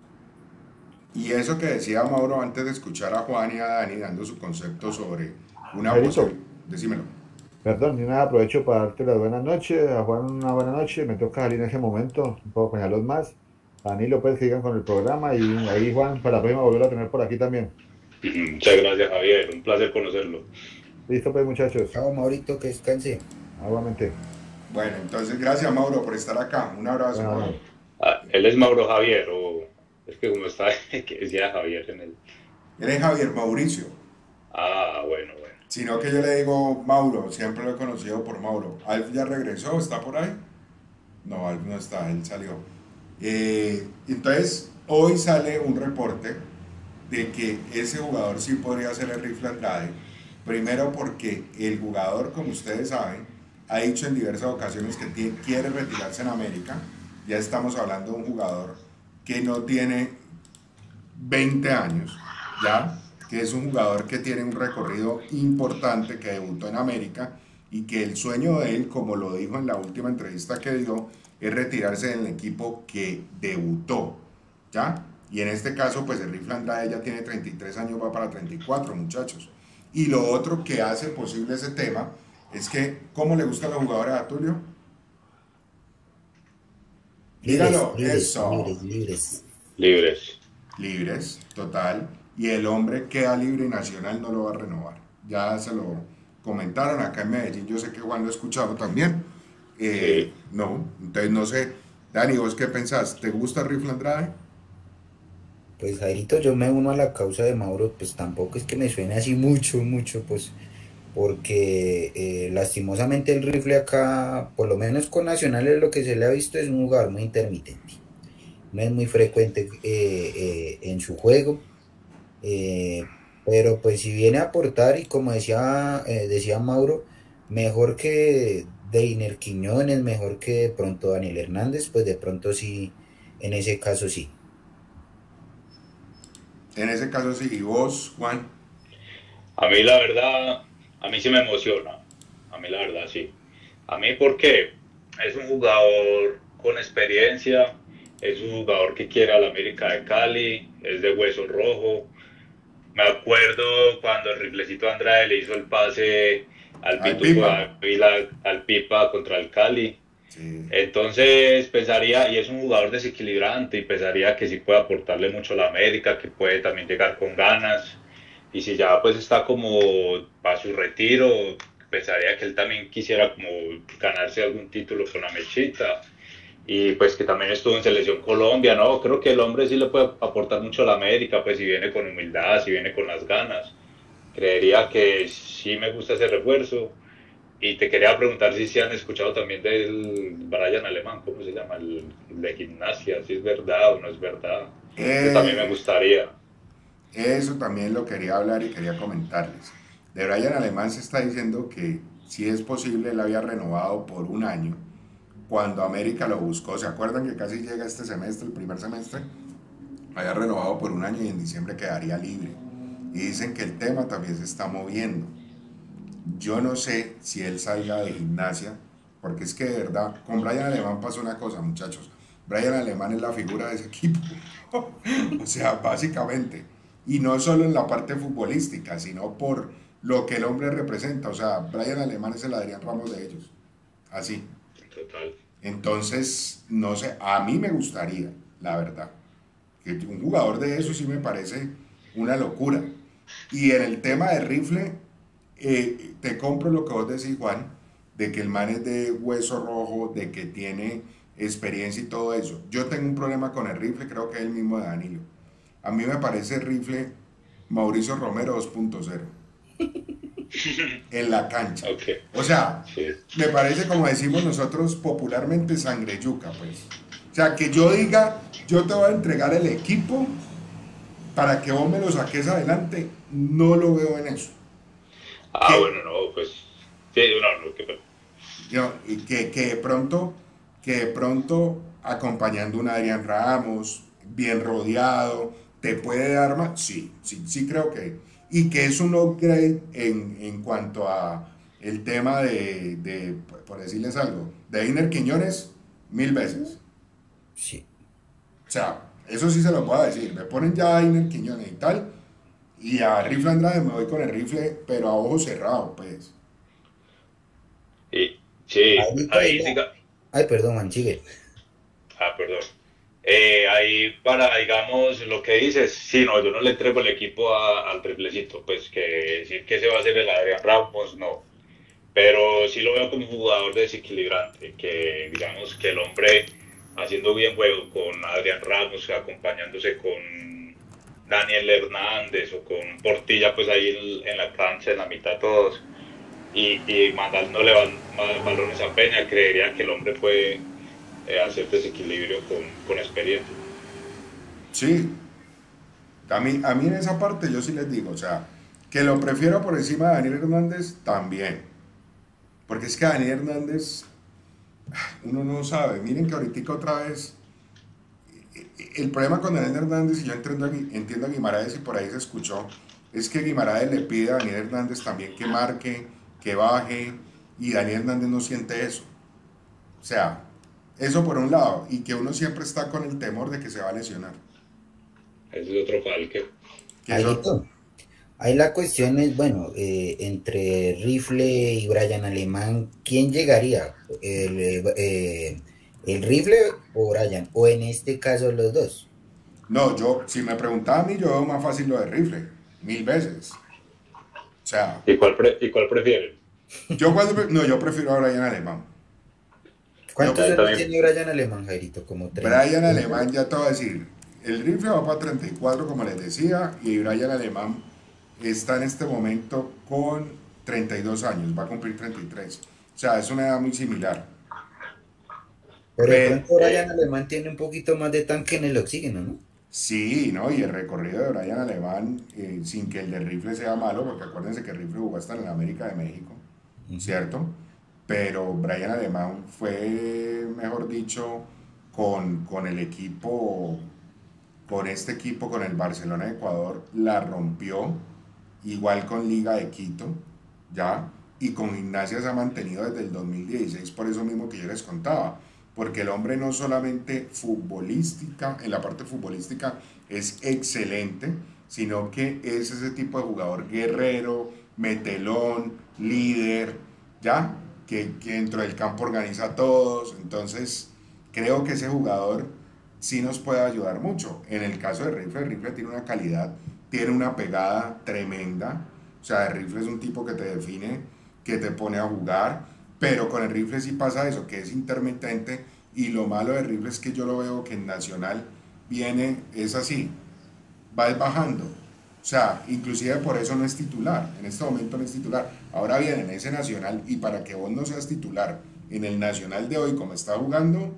Y eso que decía Mauro antes de escuchar a Juan y a Dani dando su concepto sobre una Jairito, posible... Decímelo. perdón, ni nada, aprovecho para darte las buenas noches, a Juan una buena noche, me toca salir en ese momento, no puedo acompañarlos más, a Danilo pues que sigan con el programa, y ahí Juan, para la próxima volver a tener por aquí también. Muchas gracias, Javier, un placer conocerlo. Listo pues, muchachos, Chao, Maurito, que descanse. nuevamente. Bueno, entonces gracias, Mauro, por estar acá. Un abrazo, Bueno, Mauro. Ah, él es Mauro Javier, o es que como está, que decía Javier en el... Él es Javier Mauricio, Ah, bueno, bueno. sino que yo le digo Mauro, siempre lo he conocido por Mauro. ¿Alf ya regresó? ¿Está por ahí? No, Alf no está, él salió. Eh, entonces, hoy sale un reporte de que ese jugador sí podría ser el Rifle Andrade. Primero porque el jugador, como ustedes saben, ha dicho en diversas ocasiones que tiene, quiere retirarse en América. Ya estamos hablando de un jugador que no tiene veinte años, ya, que es un jugador que tiene un recorrido importante, que debutó en América y que el sueño de él, como lo dijo en la última entrevista que dio, es retirarse del equipo que debutó, ¿ya? Y en este caso, pues el Rifle Andrade ya tiene treinta y tres años, va para treinta y cuatro, muchachos. Y lo otro que hace posible ese tema es que, ¿cómo le gustan los jugadores a Tulio? Dígalo, Libres, eso. libres, libres. Libres. Libres, total. Y el hombre queda libre y Nacional no lo va a renovar. Ya se lo comentaron acá en Medellín. Yo sé que Juan lo ha escuchado también. Eh, Sí. No, entonces no sé. Dani, ¿vos qué pensás? ¿Te gusta el Rifle Andrade? Pues Jairito, yo me uno a la causa de Mauro, pues tampoco es que me suene así mucho, mucho, pues, porque eh, lastimosamente el Rifle acá, por lo menos con Nacional, es lo que se le ha visto, es un jugador muy intermitente. No es muy frecuente eh, eh, en su juego, eh, pero pues si viene a aportar, y como decía, eh, decía Mauro, mejor que Deiner Quiñones, mejor que de pronto Daniel Hernández, pues de pronto sí, en ese caso sí. En ese caso sí. ¿Y vos, Juan? A mí la verdad, a mí sí me emociona. A mí la verdad sí. A mí porque es un jugador con experiencia, es un jugador que quiere a la América de Cali, es de hueso rojo. Me acuerdo cuando el Riflecito Andrade le hizo el pase al, Al Pituco Pipa. Ávila, al Pipa contra el Cali. Sí. Entonces pensaría, y es un jugador desequilibrante, y pensaría que sí puede aportarle mucho a la América, que puede también llegar con ganas. Y si ya pues está como para su retiro, pensaría que él también quisiera como ganarse algún título con la Mechita. Y pues que también estuvo en Selección Colombia, ¿no? Creo que el hombre sí le puede aportar mucho a la América, pues si viene con humildad, si viene con las ganas. Creería que sí me gusta ese refuerzo. Y te quería preguntar si se han escuchado también del Brian Alemán, ¿cómo se llama? El, el de gimnasia, si es verdad o no es verdad. Eh, Eso también me gustaría. Eso también lo quería hablar y quería comentarles. De Brian Alemán se está diciendo que si es posible él había renovado por un año cuando América lo buscó. ¿Se acuerdan que casi llega este semestre, el primer semestre? Había renovado por un año y en diciembre quedaría libre. Y dicen que el tema también se está moviendo. Yo no sé si él salga de gimnasia, porque es que de verdad, con Brian Alemán pasó una cosa, muchachos. Brian Alemán es la figura de ese equipo. O sea, básicamente. Y no solo en la parte futbolística, sino por lo que el hombre representa. O sea, Brian Alemán es el Adrián Ramos de ellos. Así. Total. Entonces, no sé, a mí me gustaría, la verdad, que un jugador de eso sí me parece una locura. Y en el tema de Rifle, eh, te compro lo que vos decís, Juan, de que el man es de hueso rojo, de que tiene experiencia y todo eso. Yo tengo un problema con el Rifle, creo que es el mismo de Danilo. A mí me parece Rifle Mauricio Romero dos punto cero en la cancha. Okay. O sea, Sí. me parece, como decimos nosotros popularmente, sangre yuca, pues. O sea, que yo diga, yo te voy a entregar el equipo para que vos me lo saques adelante, no lo veo en eso. Ah, ¿Qué? bueno, no, pues. Sí, no, no, que. Yo, y que, que de pronto, que de pronto, acompañando a un Adrián Ramos, bien rodeado, te puede dar más. Sí, sí, sí creo que. Y que es un upgrade en, en cuanto a el tema de, de, por decirles algo, de Iner Quiñones, mil veces. Sí. O sea, eso sí se lo puedo decir. Me ponen ya a Iner Quiñones y tal, y a Rifle Andrade me voy con el rifle, pero a ojo cerrado, pues. Y, sí, Ahorita ahí ya- sí. ga- Ay, perdón, man, sigue. Ah, perdón. Eh, ahí para, digamos, lo que dices, sí, no, yo no le entrego el equipo a- al triplecito, pues que decir que se va a hacer el Adrián Ramos, no. Pero sí lo veo como un jugador desequilibrante, que digamos que el hombre haciendo bien juego con Adrián Ramos, acompañándose con Daniel Hernández o con Portilla, pues ahí en, en la cancha, en la mitad todos, y, y mandándole bal- bal- balones a Peña, creería que el hombre puede eh, hacer desequilibrio con, con experiencia. Sí, a mí, a mí en esa parte yo sí les digo, o sea, que lo prefiero por encima de Daniel Hernández también. Porque es que Daniel Hernández, uno no sabe. Miren que ahorita otra vez, el problema con Daniel Hernández, y yo entiendo a, Gui- entiendo a Guimaraes y por ahí se escuchó, es que Guimaraes le pide a Daniel Hernández también que marque, que baje, y Daniel Hernández no siente eso. O sea, eso por un lado, y que uno siempre está con el temor de que se va a lesionar. Ese es otro falque. Que eso- Ahí, ahí la cuestión es, bueno, eh, entre Rifle y Brian Alemán, ¿quién llegaría? ¿El, eh, eh, el Rifle o Brian? O en este caso los dos. no, yo, si me preguntaba a mí, yo veo más fácil lo de rifle, mil veces. O sea, ¿Y cuál, pre- y cuál prefieren? yo cuando, pre- no, yo prefiero a Brian Alemán. ¿Cuántos Yo años también. tiene Brian Alemán, Jairito? Como treinta. Brian Alemán, ya te voy a decir, el rifle va para treinta y cuatro, como les decía, y Brian Alemán está en este momento con treinta y dos años, va a cumplir treinta y tres. O sea, es una edad muy similar. Pero de Pero- pronto Brian Alemán tiene un poquito más de tanque en el oxígeno, ¿no? Sí, ¿no? Y el recorrido de Brian Alemán, eh, sin que el de rifle sea malo, porque acuérdense que el rifle jugó hasta en la América de México, ¿cierto? Pero Brian Alemán fue, mejor dicho, con, con el equipo, con este equipo, con el Barcelona de Ecuador, la rompió, igual con Liga de Quito, ¿ya? Y con Gimnasia se ha mantenido desde el dos mil dieciséis, por eso mismo que yo les contaba, porque el hombre no solamente futbolística, en la parte futbolística es excelente, sino que es ese tipo de jugador guerrero, metelón, líder, ¿ya? Que, que dentro del campo organiza a todos. Entonces, creo que ese jugador sí nos puede ayudar mucho. En el caso de Rifle, Rifle tiene una calidad, tiene una pegada tremenda. O sea, el Rifle es un tipo que te define, que te pone a jugar, pero con el Rifle sí pasa eso, que es intermitente, y lo malo del Rifle es que yo lo veo que en Nacional viene, es así, va bajando. O sea, inclusive por eso no es titular, en este momento no es titular. Ahora bien, en ese Nacional, y para que vos no seas titular en el Nacional de hoy, como está jugando,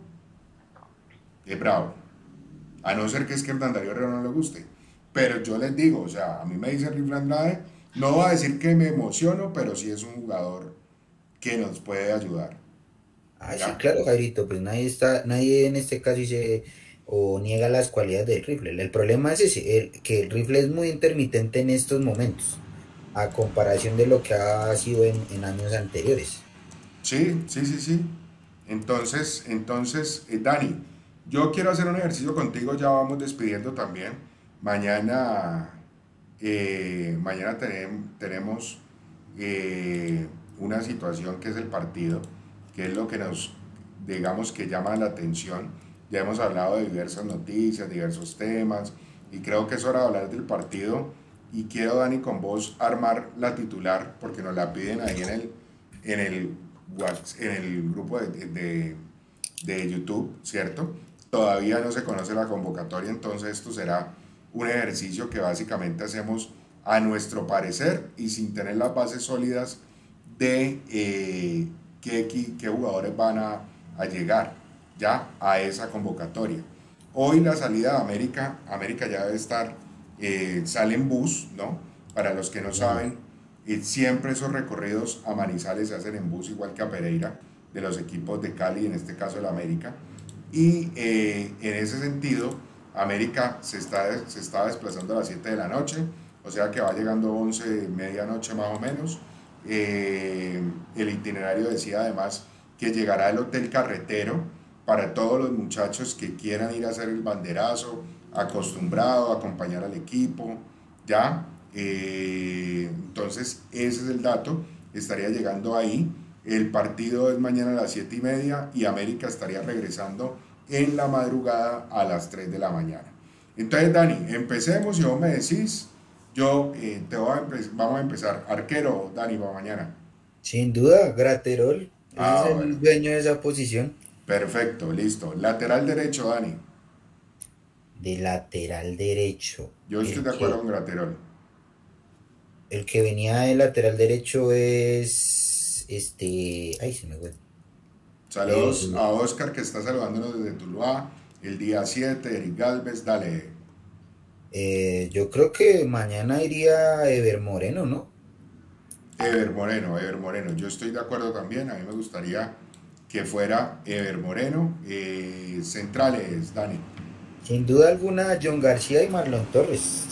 es bravo. A no ser que es que el Darío Herrera no le guste. Pero yo les digo, o sea, a mí me dice Rifle Andrade, no va a decir que me emociono, pero sí es un jugador que nos puede ayudar. Ah, sí, Ya. claro, Jairito, pues nadie está, nadie en este caso dice o niega las cualidades del rifle. El problema es ese, el- que el rifle es muy intermitente en estos momentos, a comparación de lo que ha sido en, en años anteriores. Sí, sí, sí, sí. Entonces, entonces, eh, Dani, Yo quiero hacer un ejercicio contigo, ya vamos despidiendo también. Mañana, eh, mañana tenem- tenemos eh, una situación que es el partido, que es lo que nos, digamos, que llama la atención. Ya hemos hablado de diversas noticias, diversos temas, y creo que es hora de hablar del partido. Y quiero, Dani, con vos armar la titular, porque nos la piden ahí en el, en el, Whats- en el grupo de, de, de YouTube, ¿cierto? Todavía no se conoce la convocatoria, entonces esto será un ejercicio que básicamente hacemos a nuestro parecer y sin tener las bases sólidas de eh, qué, equi- qué jugadores van a, a llegar ya a esa convocatoria. Hoy la salida de América, América ya debe estar, eh, sale en bus, ¿no? Para los que no saben, eh, siempre esos recorridos a Manizales se hacen en bus, igual que a Pereira, de los equipos de Cali, en este caso el América. Y eh, en ese sentido, América se está, se está desplazando a las siete de la noche, o sea que va llegando once, medianoche más o menos. Eh, el itinerario decía además que llegará el Hotel Carretero para todos los muchachos que quieran ir a hacer el banderazo, acostumbrado a acompañar al equipo, ¿ya? Eh, entonces, ese es el dato, estaría llegando ahí. El partido es mañana a las siete y media y América estaría regresando en la madrugada a las tres de la mañana. Entonces, Dani, empecemos y vos me decís, yo eh, te voy a empe- vamos a empezar. Arquero, Dani, para mañana. Sin duda, Graterol, ese es Ah, bueno, el dueño de esa posición. perfecto, listo. Lateral derecho, Dani. De lateral derecho. Yo estoy El de acuerdo que, con Graterol. el que venía de lateral derecho es este. Ay, se me fue. Saludos Eh, a Oscar que está saludándonos desde Tuluá. El día siete, Eric Galvez, dale. eh, yo creo que mañana iría Ever Moreno, ¿no? Ever Moreno, Ever Moreno. Yo estoy de acuerdo también. A mí me gustaría que fuera Ever Moreno. Eh, centrales, Dani. Sin duda alguna, John García y Marlon Torres.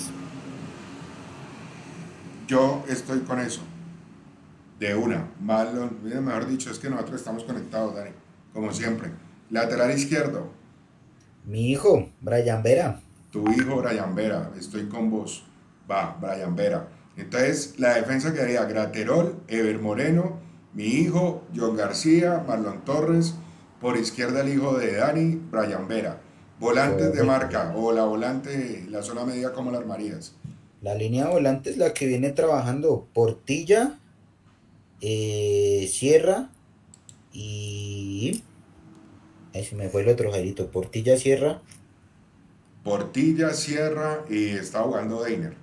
Yo estoy con eso. De una. Marlon, mejor dicho, es que nosotros estamos conectados, Dani. Como siempre. Lateral izquierdo. Mi hijo, Brian Vera. Tu hijo, Brian Vera. Estoy con vos. Va, Brian Vera. Entonces, la defensa quedaría Graterol, Ever Moreno, mi hijo, John García, Marlon Torres. Por izquierda el hijo de Dani, Brian Vera. Volantes de Correcto. marca o la volante, la zona media, ¿cómo la armarías? La línea volante es la que viene trabajando Portilla, eh, Sierra y... Ahí se me fue el otro Jairito. Portilla, Sierra. Portilla, Sierra y está jugando Deiner.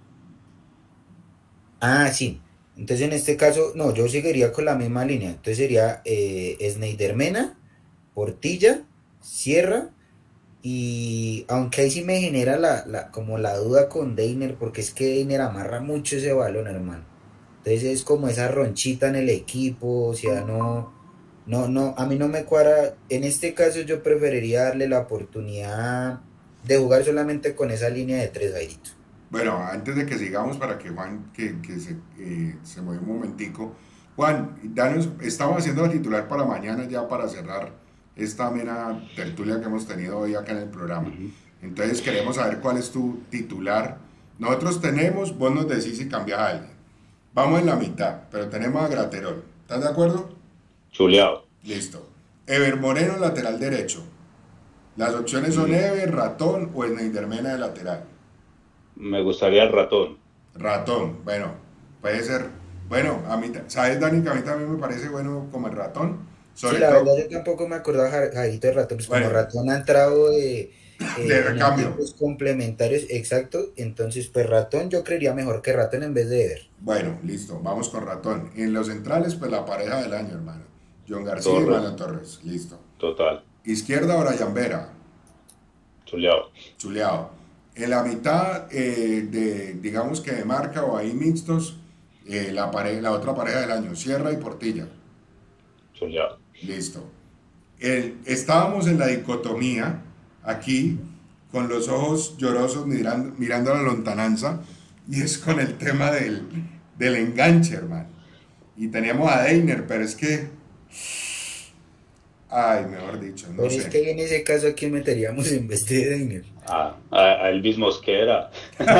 Ah, sí. Entonces en este caso, no, yo seguiría con la misma línea. Entonces sería eh, Sneidermena, Portilla, Sierra y aunque ahí sí me genera la, la, como la duda con Deiner, porque es que Deiner amarra mucho ese balón, hermano. Entonces es como esa ronchita en el equipo, o sea, no, no, no, a mí no me cuadra. En este caso yo preferiría darle la oportunidad de jugar solamente con esa línea de tres, Jairito. Bueno, antes de que sigamos, para que Juan, que, que se, eh, se mueva un momentico. Juan, danos, estamos haciendo la titular para mañana ya para cerrar esta amena tertulia que hemos tenido hoy acá en el programa. Entonces queremos saber cuál es tu titular. Nosotros tenemos, vos nos decís si cambias a alguien. Vamos en la mitad, pero tenemos a Graterol. ¿Estás de acuerdo? Chuleado. Listo. Ever Moreno, lateral derecho. Las opciones son Mm, Ever, Ratón o Sneidermena de lateral. Me gustaría el ratón. Ratón, bueno, puede ser, bueno, a mí, ¿sabes, Dani? Que a mí también me parece bueno como el ratón, Sí, sobre la verdad todo, yo tampoco me acordaba Ja- Jairito de Ratón, pues como bueno, Ratón ha entrado de, eh, de en recambio. equipos complementarios, exacto, entonces pues Ratón yo creería mejor que Ratón en vez de Ever. Bueno, listo, vamos con ratón. En los centrales, pues la pareja del año, hermano. John García y Torres. Marlon Torres, listo. Total. Izquierda, Brian Vera, Chuleado. chuleado. En la mitad, eh, de, digamos que de marca o ahí mixtos, eh, la, pare- la otra pareja del año, Sierra y Portilla, Chuleado. listo. El- estábamos en la dicotomía aquí con los ojos llorosos mirando, mirando a la lontananza y es con el tema del, del enganche, hermano. Y teníamos a Deiner, pero es que Ay, mejor dicho, no Pero es sé. que en ese caso, ¿a quién meteríamos en vez de Deiner? A, a, a Elvis Mosquera.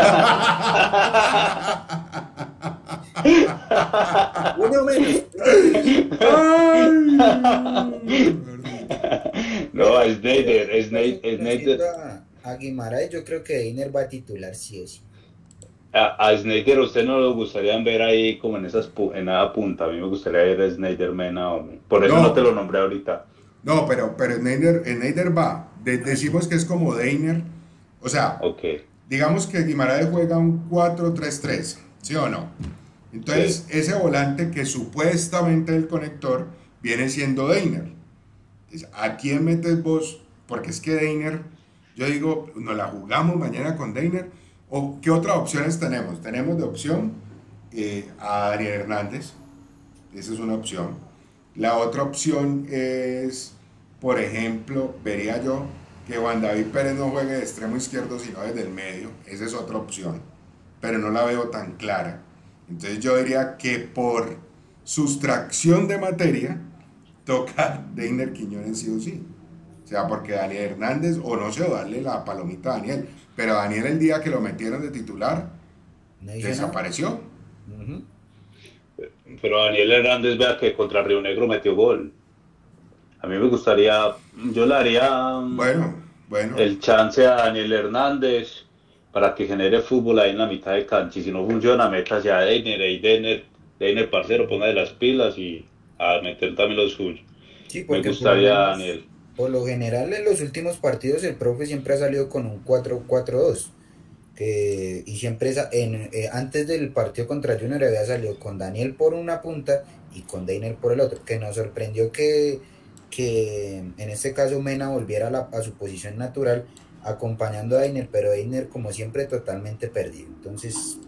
Uno menos. Ay, No, es Snyder, es Snyder, es Snyder. A, a Guimaraes yo creo que Deiner va a titular sí o sí. A, a Snyder, ¿a usted no le gustaría ver ahí como en esas pu- en esa punta? A mí me gustaría ver a Snyder Mena, hombre. Por eso No. no te lo nombré ahorita. No, pero, pero Snyder, Snyder va. De- decimos que es como Deiner. O sea, Ok. digamos que Guimaraes juega un cuatro tres tres, ¿sí o no? Entonces, ese volante que supuestamente el conector viene siendo Deiner. Entonces, ¿a quién metes vos? Porque es que Deiner, yo digo, nos la jugamos mañana con Deiner. ¿O qué otras opciones tenemos? Tenemos de opción eh, a Daniel Hernández. Esa es una opción. La otra opción es, por ejemplo, vería yo que Juan David Pérez no juegue de extremo izquierdo, sino desde el medio. Esa es otra opción, pero no la veo tan clara. Entonces yo diría que por sustracción de materia, toca Deiner Quiñones sí o sí. O sea, porque Daniel Hernández, o no sé, o darle la palomita a Daniel, pero Daniel el día que lo metieron de titular, No hizo desapareció. nada. Ujú. Pero Daniel Hernández, vea que contra Río Negro metió gol. A mí me gustaría, yo le haría Bueno, bueno. el chance a Daniel Hernández para que genere fútbol ahí en la mitad de cancha. Y si no funciona, métase a Deiner, y Deiner, Deiner parcero, ponga de las pilas y a meter también lo suyo. Sí, Me porque gustaría por lo, Daniel. por lo general en los últimos partidos el profe siempre ha salido con un cuatro cuatro dos. Que, y siempre esa- en, eh, antes del partido contra Junior había salido con Daniel por una punta y con Deiner por el otro, que nos sorprendió que, que en este caso Mena volviera a, la- a su posición natural acompañando a Deiner, pero Deiner como siempre totalmente perdido. Entonces,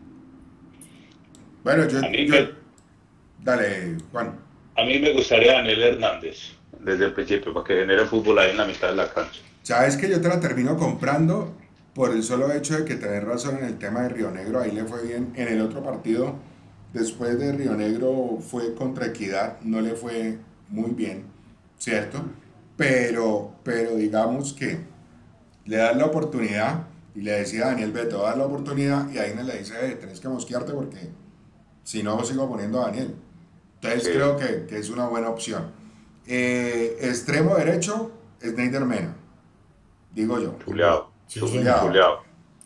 Bueno, yo, A mí yo- me- dale, Juan. A mí me gustaría Daniel Hernández desde el principio para que genere fútbol ahí en la mitad de la cancha. Sabes que yo te la termino comprando por el solo hecho de que tenés razón en el tema de Río Negro, ahí le fue bien. En el otro partido, después de Río Negro, fue contra Equidad, no le fue muy bien, ¿cierto? Pero, pero digamos que le das la oportunidad y le decía a Daniel Beto, das la oportunidad y ahí le dice, eh, tenés que mosquearte porque si no sigo poniendo a Daniel. Entonces Sí. creo que, que es una buena opción. Eh, extremo derecho, Snyder Mena, digo yo. Chuleado. Sí, señor. Chuleado.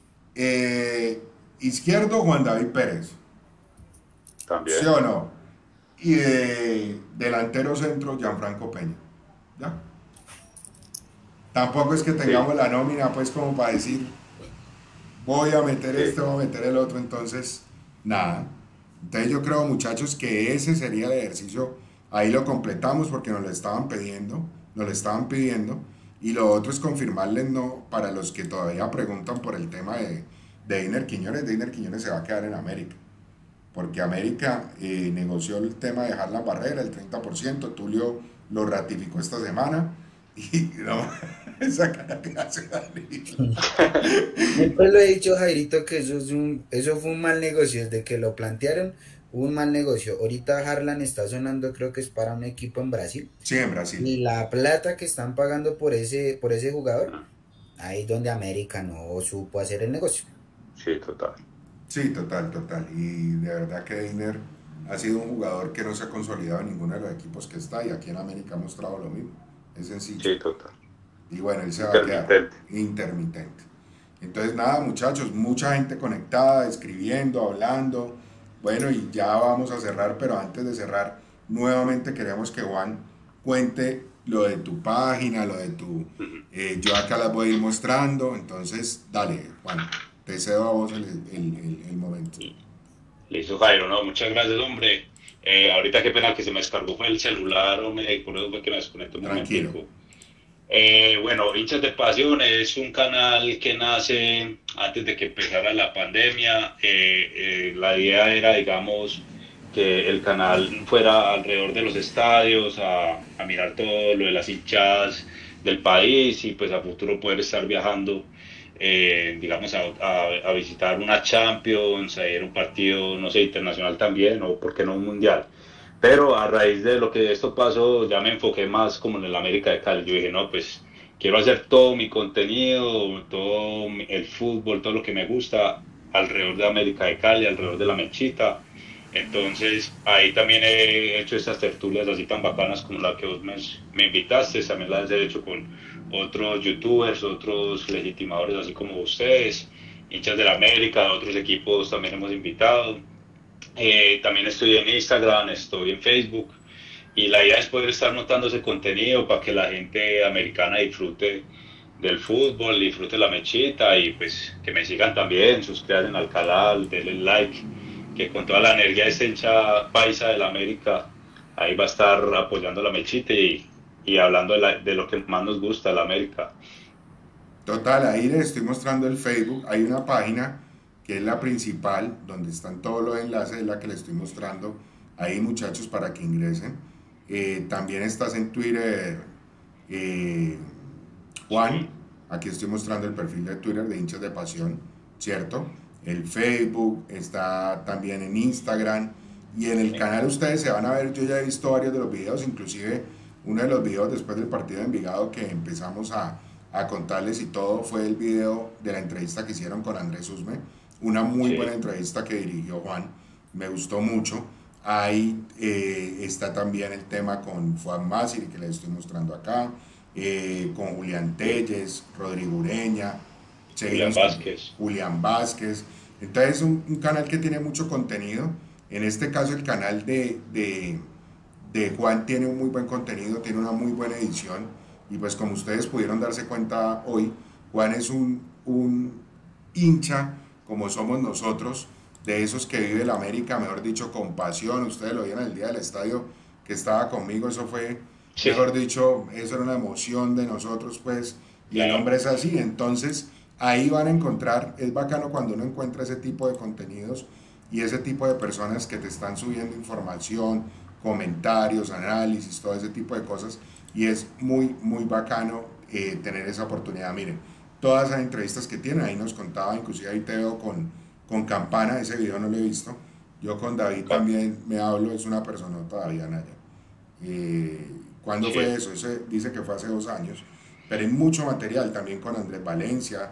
Eh, izquierdo, Juan David Pérez, También. ¿sí o no? Y de delantero centro, Gianfranco Peña. ¿Ya? Tampoco es que tengamos Sí. la nómina, pues, como para decir, voy a meter Sí. este, voy a meter el otro, entonces, nada. Entonces yo creo, muchachos, que ese sería el ejercicio. Ahí lo completamos porque nos lo estaban pidiendo, nos lo estaban pidiendo. Y lo otro es confirmarles, no, para los que todavía preguntan por el tema de, de Deiner Quiñones, Deiner Quiñones se va a quedar en América. Porque América eh, negoció el tema de dejar la barrera, el treinta por ciento, Tulio lo ratificó esta semana. Y no, esa cara que hace Danilo. siempre lo he dicho, Jairito, que eso, es un, eso fue un mal negocio. Desde que lo plantearon, hubo un mal negocio. Ahorita Harlan está sonando, creo que es para un equipo en Brasil. Sí, en Brasil. Y la plata que están pagando por ese, por ese jugador, ahí es donde América no supo hacer el negocio. Sí, total. Sí, total, total. Y de verdad que Deiner ha sido un jugador que no se ha consolidado en ninguno de los equipos que está y aquí en América ha mostrado lo mismo. Es sencillo. Sí, total. Y bueno, él se va a quedar Intermitente. intermitente. Entonces, nada, muchachos, mucha gente conectada, escribiendo, hablando. Bueno, y ya vamos a cerrar, pero antes de cerrar, nuevamente queremos que Juan cuente lo de tu página, lo de tu... eh, yo acá las voy a ir mostrando, entonces, dale, Juan, te cedo a vos el, el, el, el momento. Listo, Jairo, no, muchas gracias, hombre. Eh, ahorita qué pena que se me descargó fue el celular, hombre, por eso fue que me desconecté un Tranquilo. momentico. Eh, bueno, Hinchas de Pasión es un canal que nace antes de que empezara la pandemia. Eh, eh, la idea era, digamos, que el canal fuera alrededor de los estadios, a, a mirar todo lo de las hinchadas del país y pues a futuro poder estar viajando, eh, digamos, a, a, a visitar una Champions, a ir a un partido, no sé, internacional también, o por qué no un mundial. Pero a raíz de lo que esto pasó, ya me enfoqué más como en el América de Cali. Yo dije, no, pues quiero hacer todo mi contenido, todo mi- el fútbol, todo lo que me gusta alrededor de América de Cali, alrededor de la Mechita. Entonces ahí también he hecho estas tertulias así tan bacanas como la que vos me, me invitaste, también las he hecho con otros youtubers, otros legitimadores así como ustedes, hinchas de la América, de otros equipos también hemos invitado. Eh, también estoy en Instagram, estoy en Facebook y la idea es poder estar montando ese contenido para que la gente americana disfrute del fútbol, disfrute la mechita y pues que me sigan también, suscríbanse al canal, denle like, que con toda la energía de esta hincha paisa de la América, ahí va a estar apoyando la mechita y, y hablando de, la- de lo que más nos gusta, la América. Total, ahí les estoy mostrando el Facebook. Hay una página que es la principal, donde están todos los enlaces, es la que les estoy mostrando. Ahí, muchachos, para que ingresen. Eh, también estás en Twitter, eh, Juan. Aquí estoy mostrando el perfil de Twitter de Hinchas de Pasión, ¿cierto? El Facebook está también en Instagram. Y en el canal ustedes se van a ver, yo ya he visto varios de los videos, inclusive uno de los videos después del partido de Envigado que empezamos a, a contarles y todo fue el video de la entrevista que hicieron con Andrés Usme, una muy Sí. buena entrevista que dirigió Juan, me gustó mucho. Ahí eh, está también el tema con Juan Masiri, que les estoy mostrando acá, eh, con Julián Telles, Rodrigo Ureña, Julián seguimos con Vázquez. Julián Vázquez. Entonces es un, un canal que tiene mucho contenido. En este caso el canal de, de, de Juan tiene un muy buen contenido, tiene una muy buena edición y pues como ustedes pudieron darse cuenta hoy, Juan es un, un hincha como somos nosotros, de esos que vive la América, mejor dicho, con pasión. Ustedes lo vieron el día del estadio que estaba conmigo, eso fue, Sí. mejor dicho, eso era una emoción de nosotros, pues, y el Claro. hombre es así. Entonces ahí van a encontrar, es bacano cuando uno encuentra ese tipo de contenidos y ese tipo de personas que te están subiendo información, comentarios, análisis, todo ese tipo de cosas, y es muy, muy bacano eh, tener esa oportunidad. Miren, todas esas entrevistas que tiene, ahí nos contaba, inclusive ahí te veo con, con Campana, ese video no lo he visto, yo con David también me hablo, es una persona todavía, Naya. Eh, ¿Cuándo Sí. fue eso? Ese dice que fue hace dos años, pero hay mucho material también con Andrés Valencia,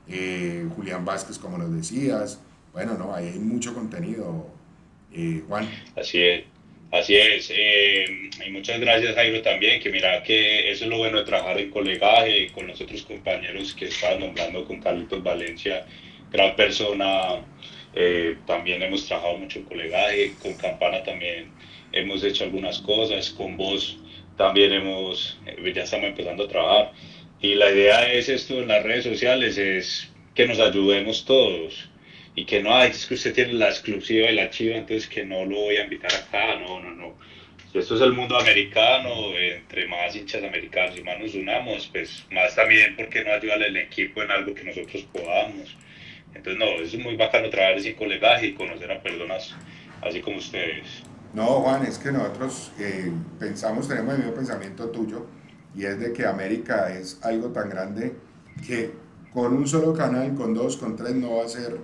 eh, Julián Vázquez, como nos decías. Bueno, no, ahí hay mucho contenido, eh, Juan. Así es, así es. Eh, y muchas gracias, Jairo, también, que mira que eso es lo bueno de trabajar en colegaje con los otros compañeros que estaban nombrando, con Carlitos Valencia, gran persona. Eh, también hemos trabajado mucho en colegaje, con Campana también hemos hecho algunas cosas, con vos también hemos, eh, ya estamos empezando a trabajar. Y la idea es esto en las redes sociales, es que nos ayudemos todos y que no, "Ay, es que usted tiene la exclusiva y la chiva, entonces que no lo voy a invitar acá", no, no, no. Si esto es el mundo americano, entre más hinchas americanos y más nos unamos, pues más también, porque no ayudarle al equipo en algo que nosotros podamos. Entonces, no, es muy bacano trabajar sin colegaje y conocer a personas así como ustedes. No, Juan, es que nosotros eh, pensamos, tenemos el mismo pensamiento tuyo, y es de que América es algo tan grande que con un solo canal, con dos, con tres, no va a ser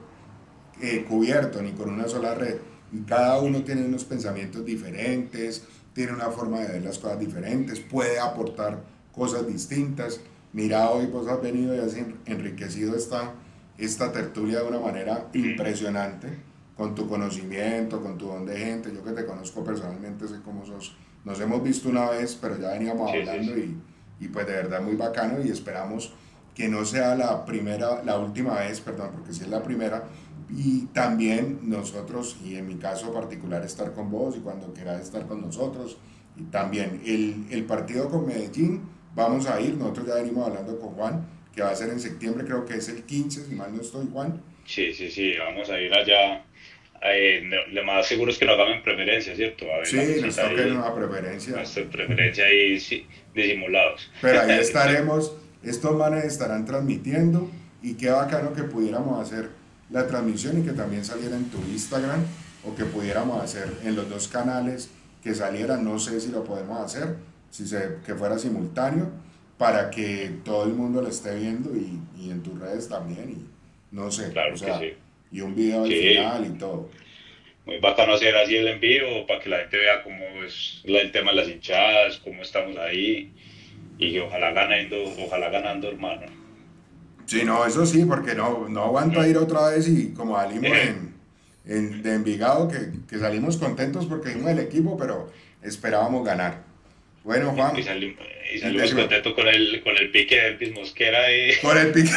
eh, cubierto ni con una sola red. Y cada uno tiene unos pensamientos diferentes, tiene una forma de ver las cosas diferentes, puede aportar cosas distintas. Mira, hoy vos has venido y has enriquecido esta, esta tertulia de una manera impresionante, con tu conocimiento, con tu don de gente. Yo que te conozco personalmente, sé cómo sos. Nos hemos visto una vez, pero ya veníamos Sí, hablando sí, sí. Y, y pues de verdad muy bacano, y esperamos que no sea la primera, la última vez, perdón, porque si es la primera, y también nosotros, y en mi caso particular, estar con vos y cuando quieras estar con nosotros. Y también el, el partido con Medellín, vamos a ir, nosotros ya venimos hablando con Juan, que va a ser en septiembre, creo que es el quince, si mal no estoy, Juan. Sí, sí, sí, vamos a ir allá. Eh, no- lo más seguro es que nos hagan preferencia, ¿cierto? A ver, Sí, la nos cosita toca ahí, una preferencia, nuestra preferencia ahí sí, disimulados. pero ahí estaremos, estos manes estarán transmitiendo, y qué bacano que pudiéramos hacer la transmisión y que también saliera en tu Instagram, o que pudiéramos hacer en los dos canales, que saliera, no sé si lo podemos hacer, si se, que fuera simultáneo, para que todo el mundo lo esté viendo, y, y en tus redes también, y no sé, Claro o sea, que sí. y un video al Sí. final y todo. muy bacano hacer así el en vivo para que la gente vea cómo es la- el tema de las hinchadas, cómo estamos ahí y que ojalá ganando, ojalá ganando, hermano. Sí, no, eso sí, porque no, no aguanto a ir otra vez y como salimos Eh. en, en- de Envigado, que, que salimos contentos porque dimos el equipo, pero esperábamos ganar. Bueno, Juan, Y, salim- y salimos Integro. contentos con el, con el pique de Elvis Mosquera y... por el pique.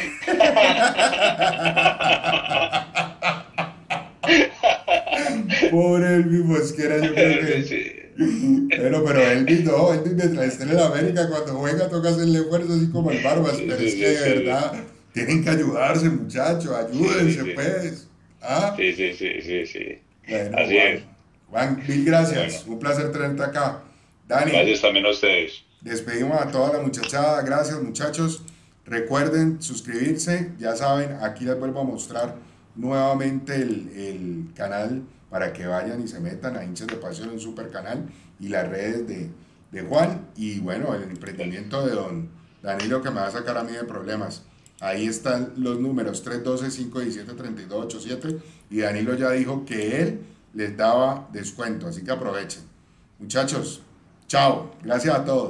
Pobre Elvis Mosquera, yo creo que... Sí. Bueno, pero Elvis no, Elvis mientras esté en el América, cuando juega toca hacerle fuerza así como el Barbas, Sí, pero sí, es sí, que de sí. verdad tienen que ayudarse, muchachos, ayúdense, Sí, sí, sí. pues. ¿Ah? Sí, sí, sí, sí, sí. Bueno, Así Juan, es. Juan, mil gracias, Bueno. un placer tenerte acá. Dani, Gracias también a ustedes. despedimos a toda la muchachada, gracias muchachos. Recuerden suscribirse, ya saben, aquí les vuelvo a mostrar nuevamente el, el canal para que vayan y se metan a Hinchas de Pasión, un super canal, y las redes de, de Juan, y bueno, el emprendimiento de don Danilo que me va a sacar a mí de problemas. Ahí están los números tres uno dos, cinco uno siete, tres dos ocho siete, y Danilo ya dijo que él les daba descuento, así que aprovechen. Muchachos, chao, gracias a todos.